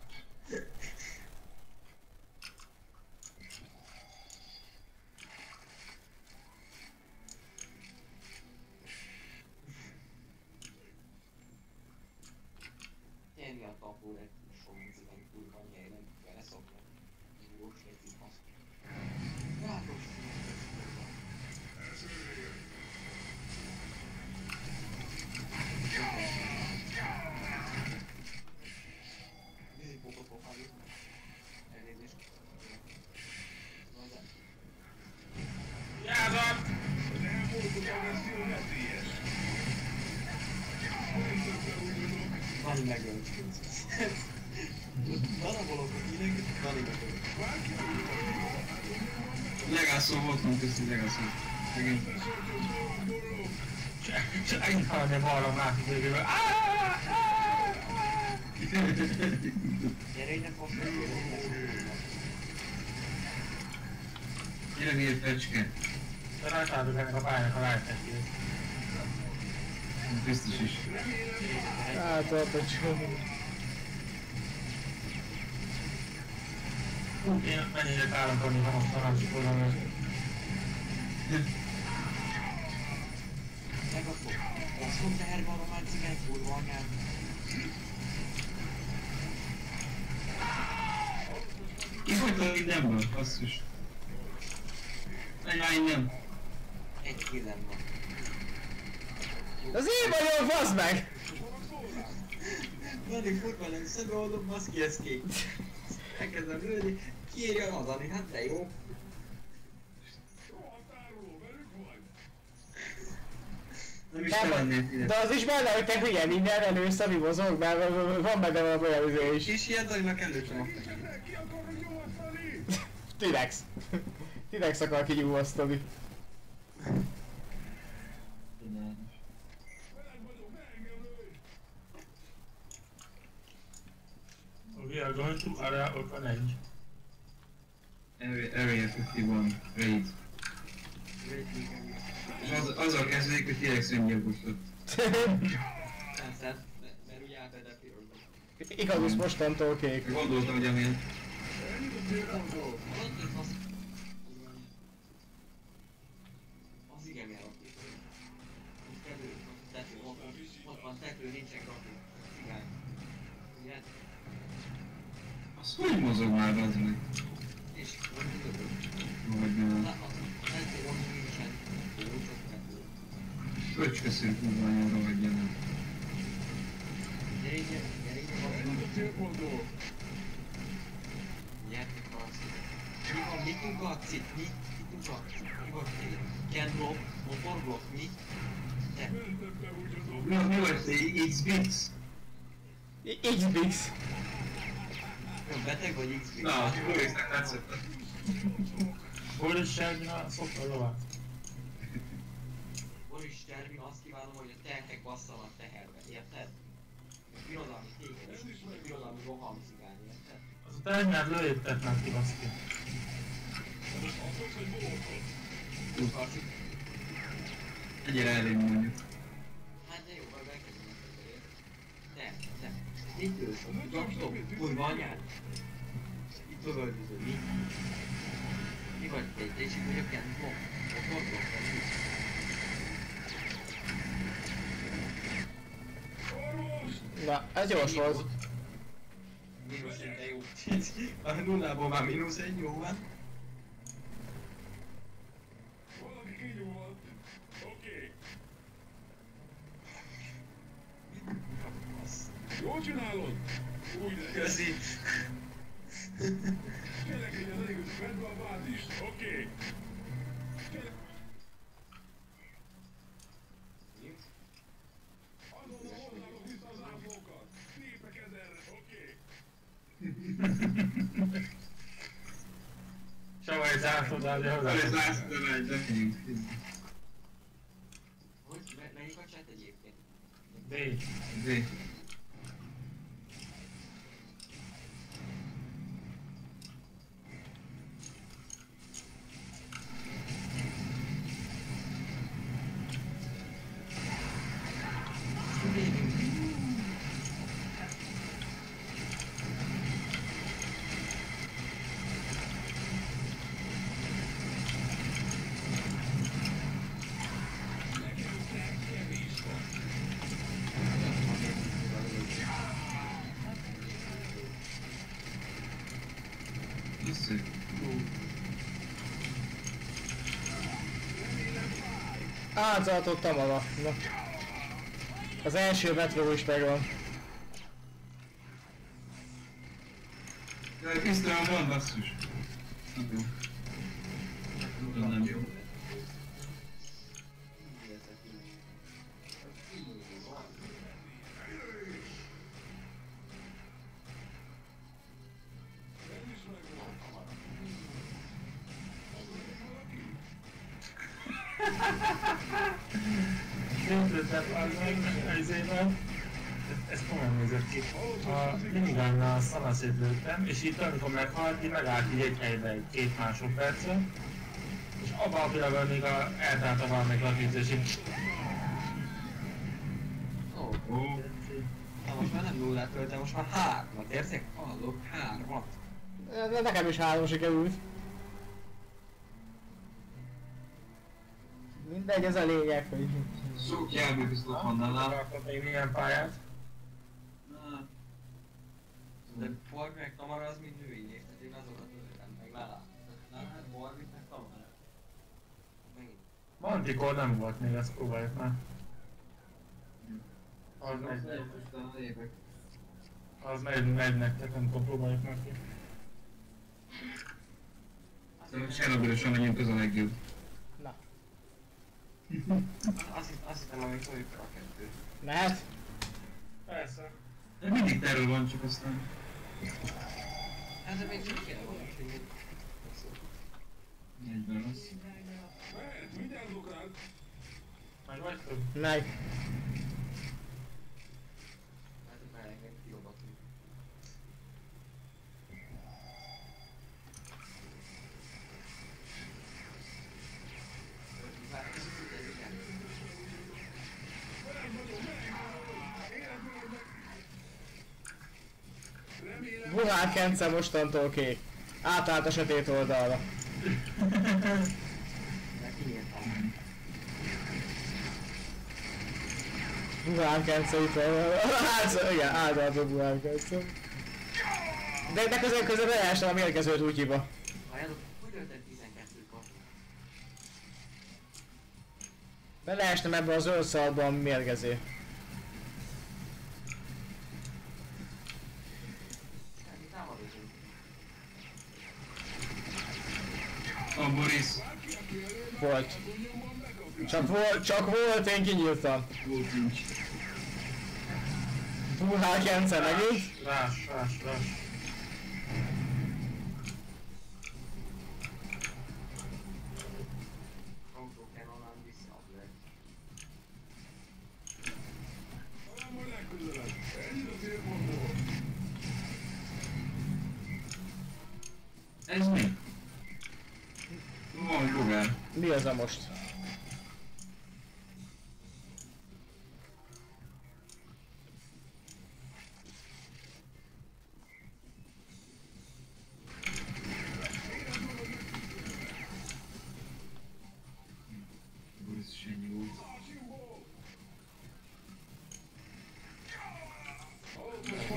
Speaker 2: Tényleg a tapó egy soha cigány kurva anyjája, nem tud vele szokni. Jó, sejtik azt. Látom.
Speaker 5: Jázat!
Speaker 4: Az elmúlt agresszió veszélyes.
Speaker 2: Dani megölt. Darabolok a hínek, Dani megölt.
Speaker 3: Legászol voltunk köztünk legászol. Megint.
Speaker 5: Csak ennyit hallani a balra másik végével.
Speaker 2: Gyere ide, fasz, hogy
Speaker 3: Gyere miért fecske.
Speaker 5: De rajtáltuk ennek a pályának a rájtestét.
Speaker 3: Biztos is.
Speaker 1: Hát ott a csomó.
Speaker 5: Én mennyire káromkodni, ha most tanácsikolom őt.
Speaker 2: meg a fog. Basszon teherbe a román cigány kurva anyám.
Speaker 3: Ki volt a mindenből? Basszus. Menj már innen.
Speaker 2: Egy killem van.
Speaker 1: Az én vagyok, bazd meg!
Speaker 2: Dani kurva nem szabadom, baszki escape. Elkezdem lőni, kiírja a Dani, hát de jó.
Speaker 4: Határoló, velük vagy?
Speaker 3: Nem is te lennél ide.
Speaker 1: De az is benne, hogy te hülye minden először mi mozog, mert van benne valami olyan üzé is.
Speaker 2: És ilyen Daninak előcsomagtak.
Speaker 4: Ki akarod nyomasztani?
Speaker 1: T-Rex. T-Rex akar kinyúvasztani.
Speaker 4: Veled vagyok, ne engem lőj!
Speaker 5: We are going to area orphanage.
Speaker 3: Area Area ötvenöt, raid. És az, azzal kezdődik, hogy T-Rex öngyilkostott.
Speaker 2: Persze, mert ugye átvedett pirosba.
Speaker 1: Ikarusz mostantól kék.
Speaker 3: Gondoltam, hogy amilyen.
Speaker 2: Az igen milyen rakít. Ott tető, tető, ott van tető, nincsen rakít. Cigány. Ugye?
Speaker 3: Az hogy mozog már az meg?
Speaker 2: És van kitövő.
Speaker 3: Vagy nem.
Speaker 2: Na, a tető, ott nincsen. Jó, csak tető.
Speaker 3: Köcsköszünk kurva anyára vagy jelen.
Speaker 2: Gyere ide, gyere ide,
Speaker 4: Elindult a célponttól.
Speaker 2: gyertek valaki. Mi van, mit ugatsz itt? Mi? Mit ugatsz? Mi van itt? Kendlock, motorblock, mi? Te.
Speaker 4: Mentette úgy az
Speaker 3: Mi, mi vagy te? X-Bix?
Speaker 1: X-Bix.
Speaker 2: Olyan beteg vagy X-Bix?
Speaker 3: Na, Borisnak tetszett.
Speaker 5: Boris Sárgyina szokta a lovát.
Speaker 2: Boris Termin, azt kívánom, hogy a terhek basszanak teherbe, érted? Birodalmi téged is, birodalmi roham cigány, érted?
Speaker 5: Az a ternyát lőjéttetnek ki, baszki.
Speaker 2: Karcik.
Speaker 3: Egyre elég mondjuk.
Speaker 2: Hát de jó, majd megkezdem ezt a De, de. Itt ülsz, laptop, kurva anyád. Itt lövöldözöl, mi? Mi vagy te? Te is itt vagyok ilyen blokk, motorblokk, vagy mi?
Speaker 1: Na, ez gyors volt.
Speaker 2: Mínusz egy, de jó. A nullából már mínusz egy, jó van.
Speaker 4: Valaki kinyúlt. Oké. Jól csinálod? Úgy legyen.
Speaker 2: Köszi.
Speaker 4: Kérlek, hogy az elég, vedd be a bázist. Oké. Azonnal hozzátok vissza az ápolókat. Népek ezerre. Oké.
Speaker 5: Sava egy zászlót adni hozzá.
Speaker 3: Ez lászlóra egy lefényünk.
Speaker 2: Hogy? Me- Melyik a chat egyébként?
Speaker 5: D.
Speaker 3: D. Visszük.
Speaker 1: Átzaltottam maga. Na. Az első metró is megvan.
Speaker 3: Jaj, pisztolyom van, basszus. Nem jó. Tudom, nem jó.
Speaker 5: Szétlőttem az izében. Ez komolyan nézett ki. A minigunnal szana szétlőttem, és itt amikor meghalt, így megállt így egy helybe egy két másodpercet. És abban a pillanatban még a, eltállt a valamelyik lakít, és így...
Speaker 2: Ó,
Speaker 3: Ó,
Speaker 2: na most már nem nullát töltem, most már hármat, értek? Hallok, hármat.
Speaker 1: De nekem is három sikerült. Mindegy, ez a lényeg, hogy...
Speaker 3: sok jelbű pisztolyt van nála.
Speaker 5: Akkor még milyen pályát?
Speaker 3: Na,
Speaker 2: De Borg meg Tamara az mind női név, tehát én azokat töltem meg vele. Hát Borg meg Tamara. Megint.
Speaker 5: Manticore nem volt még, ezt próbáljuk már. Az megy,
Speaker 3: aztán évek.
Speaker 5: az megy, megy nektek, nem tudom, próbáljuk meg ki.
Speaker 3: Szerintem Csernobyl-osan menjünk, az a legjobb.
Speaker 1: Na,
Speaker 2: Azt hitt- azt hittem, hogy szóljuk a kettő.
Speaker 1: mehet?
Speaker 5: Persze.
Speaker 3: De mindig terror van, csak aztán...
Speaker 2: Hát de még csak kéne valami, hogy még...
Speaker 3: Egyben lesz.
Speaker 4: Mehet, vigyázzok rád.
Speaker 5: Meg vagytok?
Speaker 1: Meg.
Speaker 2: Hát már engem kiobatni. Változik, hogy ez igen.
Speaker 1: Buhár Kence mostantól kék. Átállt a sötét oldalra.
Speaker 2: Mert kinyírtam.
Speaker 1: Buhár Kence itt van. Hát, igen, áldállt Buhár Kence. De, de közben közben beástam a mérgezőt útjiba.
Speaker 2: Várjátok, hogy öltem tizenkettőt kapni?
Speaker 1: Beleestem ebbe a zöld szalba a mérgező.
Speaker 2: Hát mi támadozunk.
Speaker 3: A Boris.
Speaker 1: Volt. Csak volt, csak volt, én kinyíltam.
Speaker 3: Volt nincs.
Speaker 1: Buhár Kence megint.
Speaker 5: Rás, rás, rás.
Speaker 2: Autókennonnan visszaadlek.
Speaker 4: Talán majd legközelebb. Ennyit a célpontból.
Speaker 3: Ez mi? Van bogár.
Speaker 1: Mi az a most?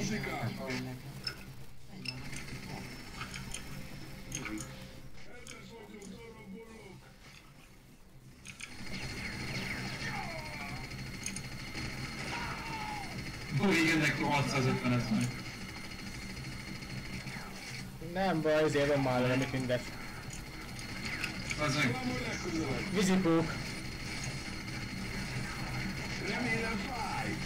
Speaker 3: muzsikát!
Speaker 5: Úgy jönnek hatszázötvenet meg.
Speaker 1: Nem baj, ezért van már valami mindet.
Speaker 5: Az meg.
Speaker 1: Vízipók.
Speaker 3: Remélem fáj!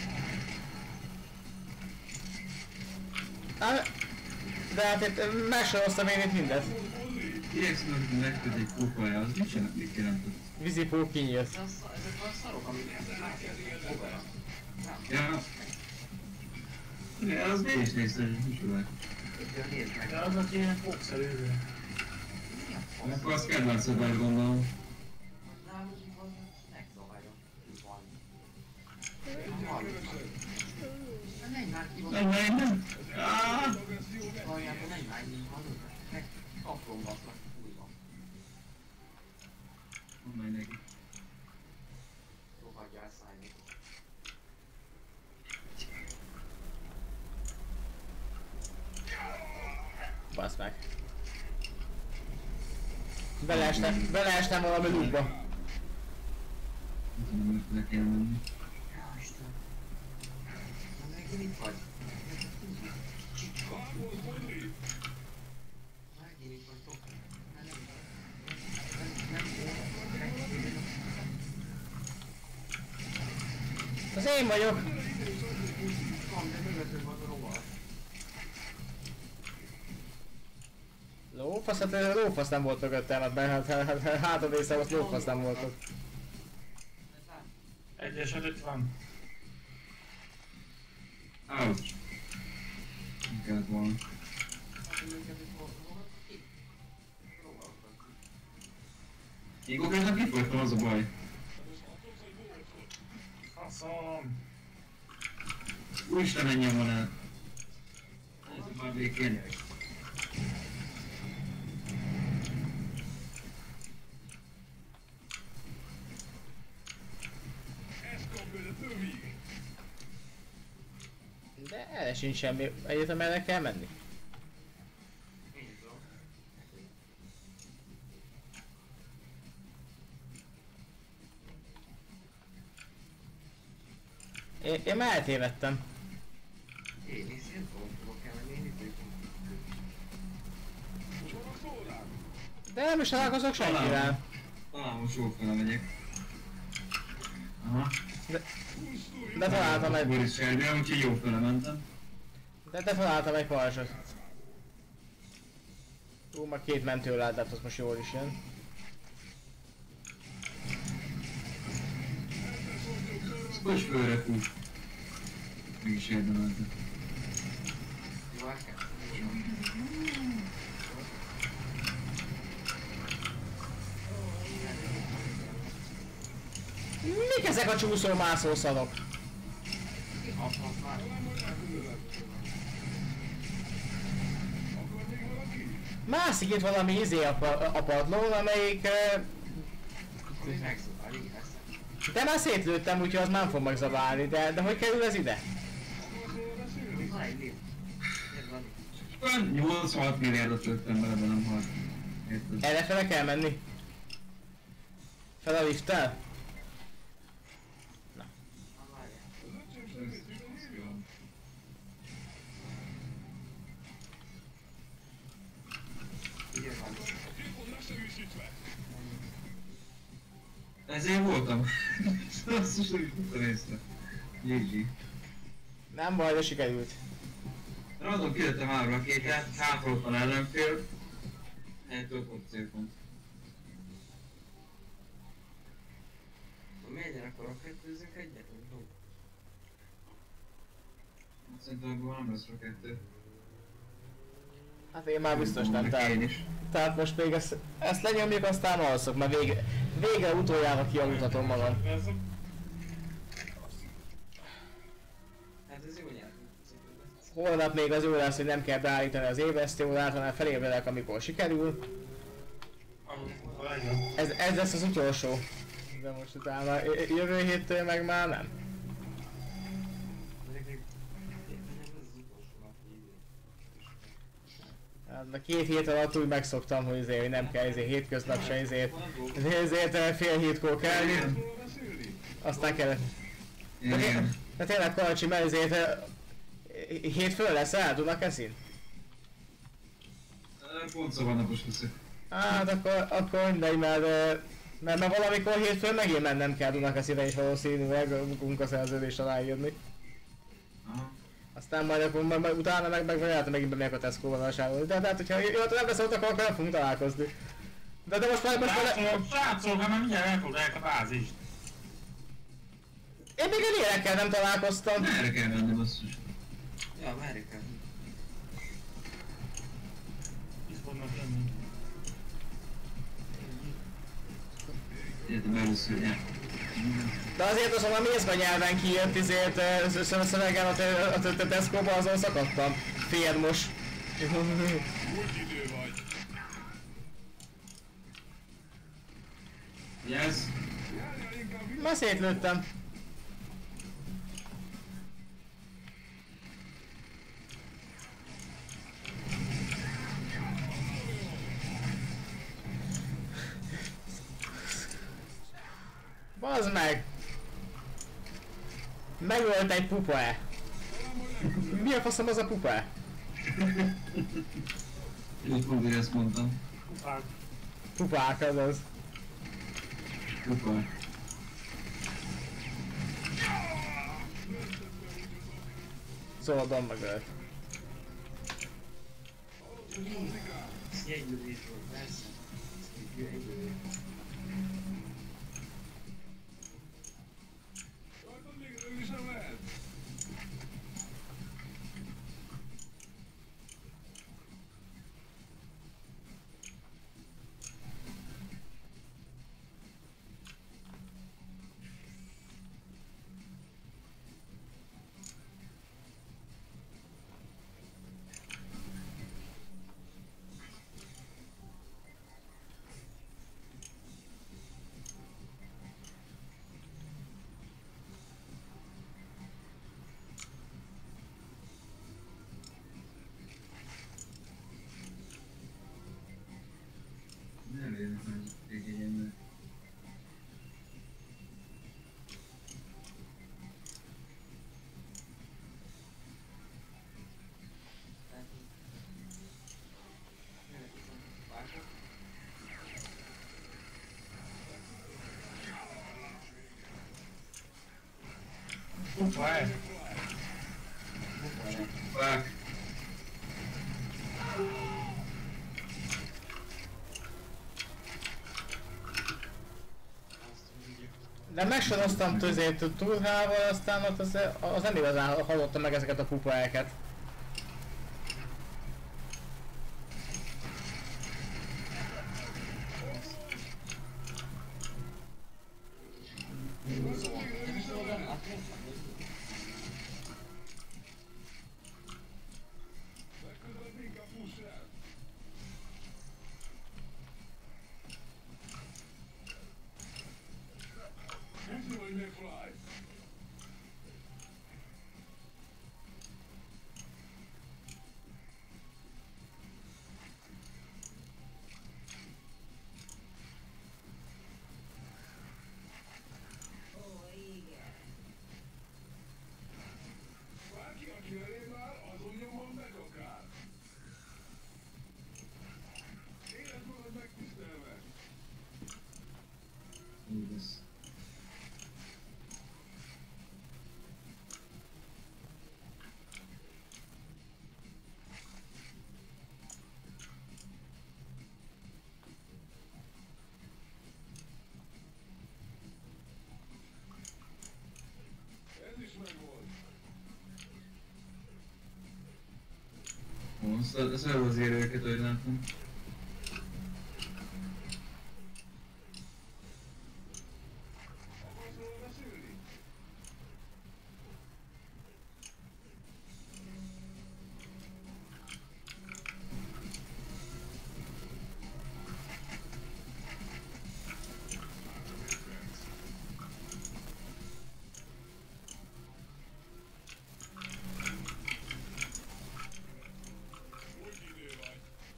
Speaker 1: Hát, de hát itt megsoroztam én itt mindet.
Speaker 5: Igyekszem megköt egy kókolja, az nincsenek még kérem tudsz.
Speaker 1: Vízipók kinyílt.
Speaker 2: Ez a sz- ezek a szarok, amik overak.
Speaker 5: Ja. Ja, az mi is nézd, hogy nincs olyan.
Speaker 2: Ötön nézd meg.
Speaker 5: De azok ilyen fogszerű. Akkor azt kedvenced vagy gondolom.
Speaker 2: Nálunk van megzavarja. Van. Van. Na menj már ki,
Speaker 5: Nem, nem, nem. Ah!
Speaker 2: valójában menj már így van. Meg kaplombatlak újra.
Speaker 5: Mondd meg neki.
Speaker 2: Rohadjál szállni.
Speaker 1: Basz meg. Beleestem, beleestem valami lúgba.
Speaker 5: Nem tudom, hogy le kéne menni.
Speaker 2: Ja, Istenem. Na megint itt vagy. Csicska. Megint itt vagytok. Nem, nem, nem, nem,
Speaker 1: Az én vagyok.
Speaker 2: van, de mögöttük van a rovar.
Speaker 1: Lófasz, hát lófasz nem volt mögöttem, hát hát, hát, hát, hát hátad észre ott lófasz nem volt ott.
Speaker 5: Egyes előtt van. Ouch. Nem kellett volna. Én konkrétan itt voltam, az a baj. Faszom! Úristen, menjen van el! Nézzük már békén.
Speaker 1: De erre sincs semmi, egyetem erre kell menni. Én, én már eltévedtem.
Speaker 2: Én is én fogok kell menni, én itt vagyok.
Speaker 1: De nem is találkozok senkivel.
Speaker 5: Talán most jól fele megyek. Aha.
Speaker 1: De találtam egy,
Speaker 5: Boris Serbia, úgyhogy jó fele mentem.
Speaker 1: de, de találtam egy pajzsot. Ú, már két mentő lehet, az most jól is jön.
Speaker 5: Most fölre fú. Mégis érdemelte.
Speaker 2: Jó, el kell.
Speaker 1: Mik ezek a csúszó-mászó szarok?
Speaker 2: Kapnak már.
Speaker 1: Mászik itt valami izé a, pa- a padlón, amelyik... Uh,
Speaker 2: Akkor még megszokál, így lesz.
Speaker 1: de már szétlőttem, úgyhogy az nem fog megzabálni, de, de hogy kerül ez ide?
Speaker 2: Van egy lép. Érd van.
Speaker 5: Van nyolcvanhat milliárdot lőttem bele, de nem halt. Érted?
Speaker 1: Errefele kell menni? Fel a lifttel?
Speaker 2: Na, várjál. Ide van.
Speaker 5: Ezért voltam. Azt is úgy tudtam észre. gé gé.
Speaker 1: Nem baj, de sikerült.
Speaker 5: Random kilőttem három rakétát, hátra van ellenfél. Ettől ott célpont.
Speaker 2: Ha megyen, akkor rakettőzzünk egyet, vagy hogy?
Speaker 5: Szerintem abban nem lesz rakettő.
Speaker 1: Hát én már biztos nem,
Speaker 5: Én
Speaker 1: tehát,
Speaker 5: is.
Speaker 1: tehát most még ezt, ezt lenyomjuk, aztán alszok, mert vége, végre utoljára kialudhatom magam.
Speaker 2: Hát ez jó nyelv.
Speaker 1: Holnap még az jó lesz, hogy nem kell beállítani az ébresztő órát, hanem felébredek, amikor sikerül. Ez, ez lesz az utolsó. De most utána j- jövő héttől meg már nem.
Speaker 2: Pedig még... Nem ez az utolsó.
Speaker 1: Hát, két hét alatt úgy megszoktam, hogy azért hogy nem kell ezért hétköznap se ezért, ezért fél hétkor kelni. Aztán kellett.
Speaker 3: Igen.
Speaker 1: De tényleg Karcsi, mert ezért hétfőn lesz el Dunakeszin?
Speaker 3: Pont szabadnapos leszek.
Speaker 1: Hát akkor, akkor mindegy, mert, mert, mert valamikor hétfőn megint mennem kell Dunakeszire is valószínűleg munkaszerződést aláírni.
Speaker 3: Aha.
Speaker 1: Aztán majd akkor majd, majd utána meg, meg lehet megint bemegyek a Tesco-ban vásárolni. De hát hogyha jó, nem beszéltek, akkor nem fogunk találkozni. De, de most már most már...
Speaker 5: Srácok, srácok, hát már mindjárt elfoglalják a bázist.
Speaker 1: Én még egy ilyenekkel nem találkoztam.
Speaker 3: Merre kell menni, basszus?
Speaker 2: Ja, merre kell.
Speaker 5: Itt fognak jönni.
Speaker 3: Értem először, ja.
Speaker 1: De azért az, hogy mézbe nyelven kijött, izért szöveggel a Tesco-ba, azon szakadtam. Férmos.
Speaker 4: Úgy idő vagy.
Speaker 3: Yes.
Speaker 4: Járjál inkább vissza.
Speaker 1: Már szétlőttem. Bazd meg! Megölt egy pupa-e. Mi a faszom az a pupa-e?
Speaker 3: Úgy pont, hogy ezt mondtam.
Speaker 5: Kupák.
Speaker 1: Pupák az az.
Speaker 3: Kupa.
Speaker 1: Szóval Don megölt.
Speaker 2: Jegylődés volt, persze. Jegylődés.
Speaker 4: Rajtad még ő sem lehet.
Speaker 3: Nem érnek, hogy végigyen, mert...
Speaker 5: Kupa-e?
Speaker 3: Fuck.
Speaker 1: De megsoroztam tözét turhával, aztán ott az, az nem igazán hallottam meg ezeket a pupa-eket.
Speaker 4: Legközelebb inkább fuss el. Úgy vagy McFly. Bárki, aki elér már, azon nyomon megakár. Életmódod megtisztelve.
Speaker 3: Úgy lesz.
Speaker 4: Ez is megvolt.
Speaker 3: Ó, szarva az érőket, ahogy látom.
Speaker 4: Akarsz róla beszélni? Úgy idő vagy.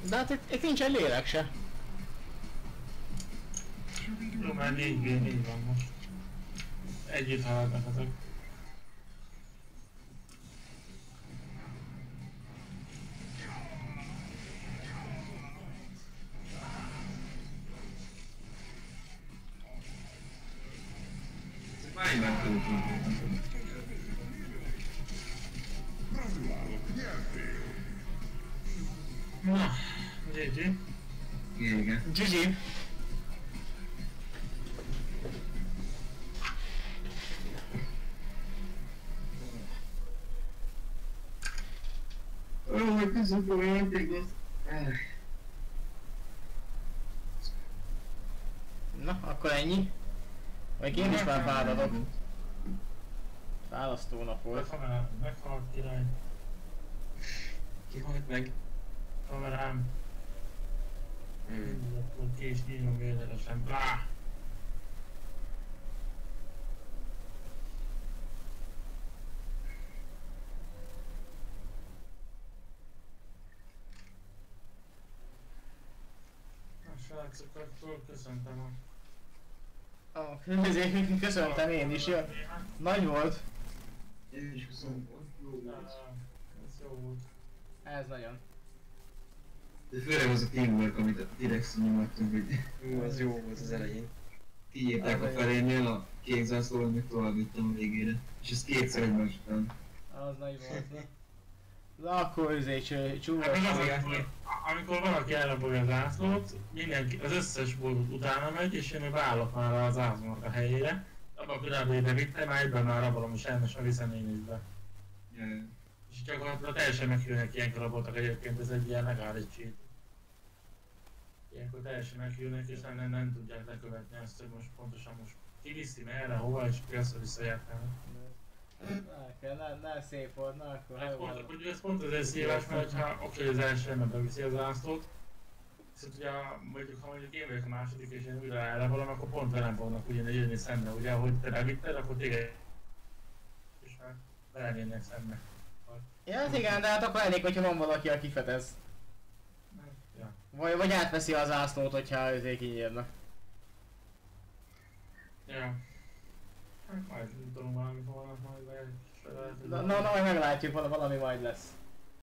Speaker 1: De hát itt, itt nincs egy lélek se.
Speaker 5: Jó, már négy vé négy van most. Együtt haladnak azok.
Speaker 3: Már megtanultam.
Speaker 5: Na, gé gé.
Speaker 3: Igen.
Speaker 1: gé gé.
Speaker 3: Ó, hogy köszönöm, hogy játék lesz.
Speaker 1: Na, akkor ennyi. Vagy én is már fáradok. Választó nap volt.
Speaker 5: Kamerám, meghalt király.
Speaker 2: Ki halt meg?
Speaker 5: Kamerám.
Speaker 2: Hmm.
Speaker 5: Akkor ki is nyílom véletesen. Blá! A srácokat köszöntem a...
Speaker 1: Oh, ezért köszöntem én is, jó. Nagy volt.
Speaker 3: Én is köszönöm. Jó
Speaker 5: Ah,
Speaker 3: volt.
Speaker 5: ez jó volt.
Speaker 1: Ez nagyon.
Speaker 3: De főleg az a teamwork, amit a T-Rex-en nyomattunk, hogy
Speaker 2: Ú, az jó volt az elején.
Speaker 3: kiírták a felénél, a kék zászlóval meg tovább vittem a végére. És ez kétszer egymás után.
Speaker 1: Az nagy volt, na. Na akkor izé cső- csúvas.
Speaker 5: Hát az az, hogy amikor valaki elrabolja a zászlót, mindenki, az összes bolt utána megy, és én beállok már a zászlónak a helyére. Abban a pillanatban ide vittem, már egyben már rabolom, és elmesen viszem én is be.
Speaker 3: Yeah.
Speaker 5: És gyakorlatilag teljesen meghűlnek ilyenkor a botok egyébként, ez egy ilyen legális cheat. Ilyenkor teljesen meghűlnek, és nem, nem, nem tudják lekövetni ezt, hogy most pontosan most kiviszi merre, hova, és ki azt, hogy visszajártálnak.
Speaker 1: Na, kell, ne, ne szép volt, na akkor
Speaker 5: Hát
Speaker 1: jó
Speaker 5: pont,
Speaker 1: van.
Speaker 5: hogy ez pont azért szíves, mert ha oké, az első ember beviszi az zászlót, viszont ugye mondjuk, ha mondjuk én vagyok a második és én újra elrabolom, akkor pont velem fognak ugyanígy jönni szembe, ugye, ahogy te elvitted, akkor téged és már velem jönnek szembe.
Speaker 1: Ja, hát igen, de hát akkor elég, hogyha van valaki, aki fedez.
Speaker 5: Ja.
Speaker 1: Vagy, vagy átveszi az zászlót, hogyha őzék kinyírnak.
Speaker 5: Ja. Hát majd tudom valamikor vannak majd be, és
Speaker 1: Na, na, na, majd meglátjuk, val- valami majd lesz.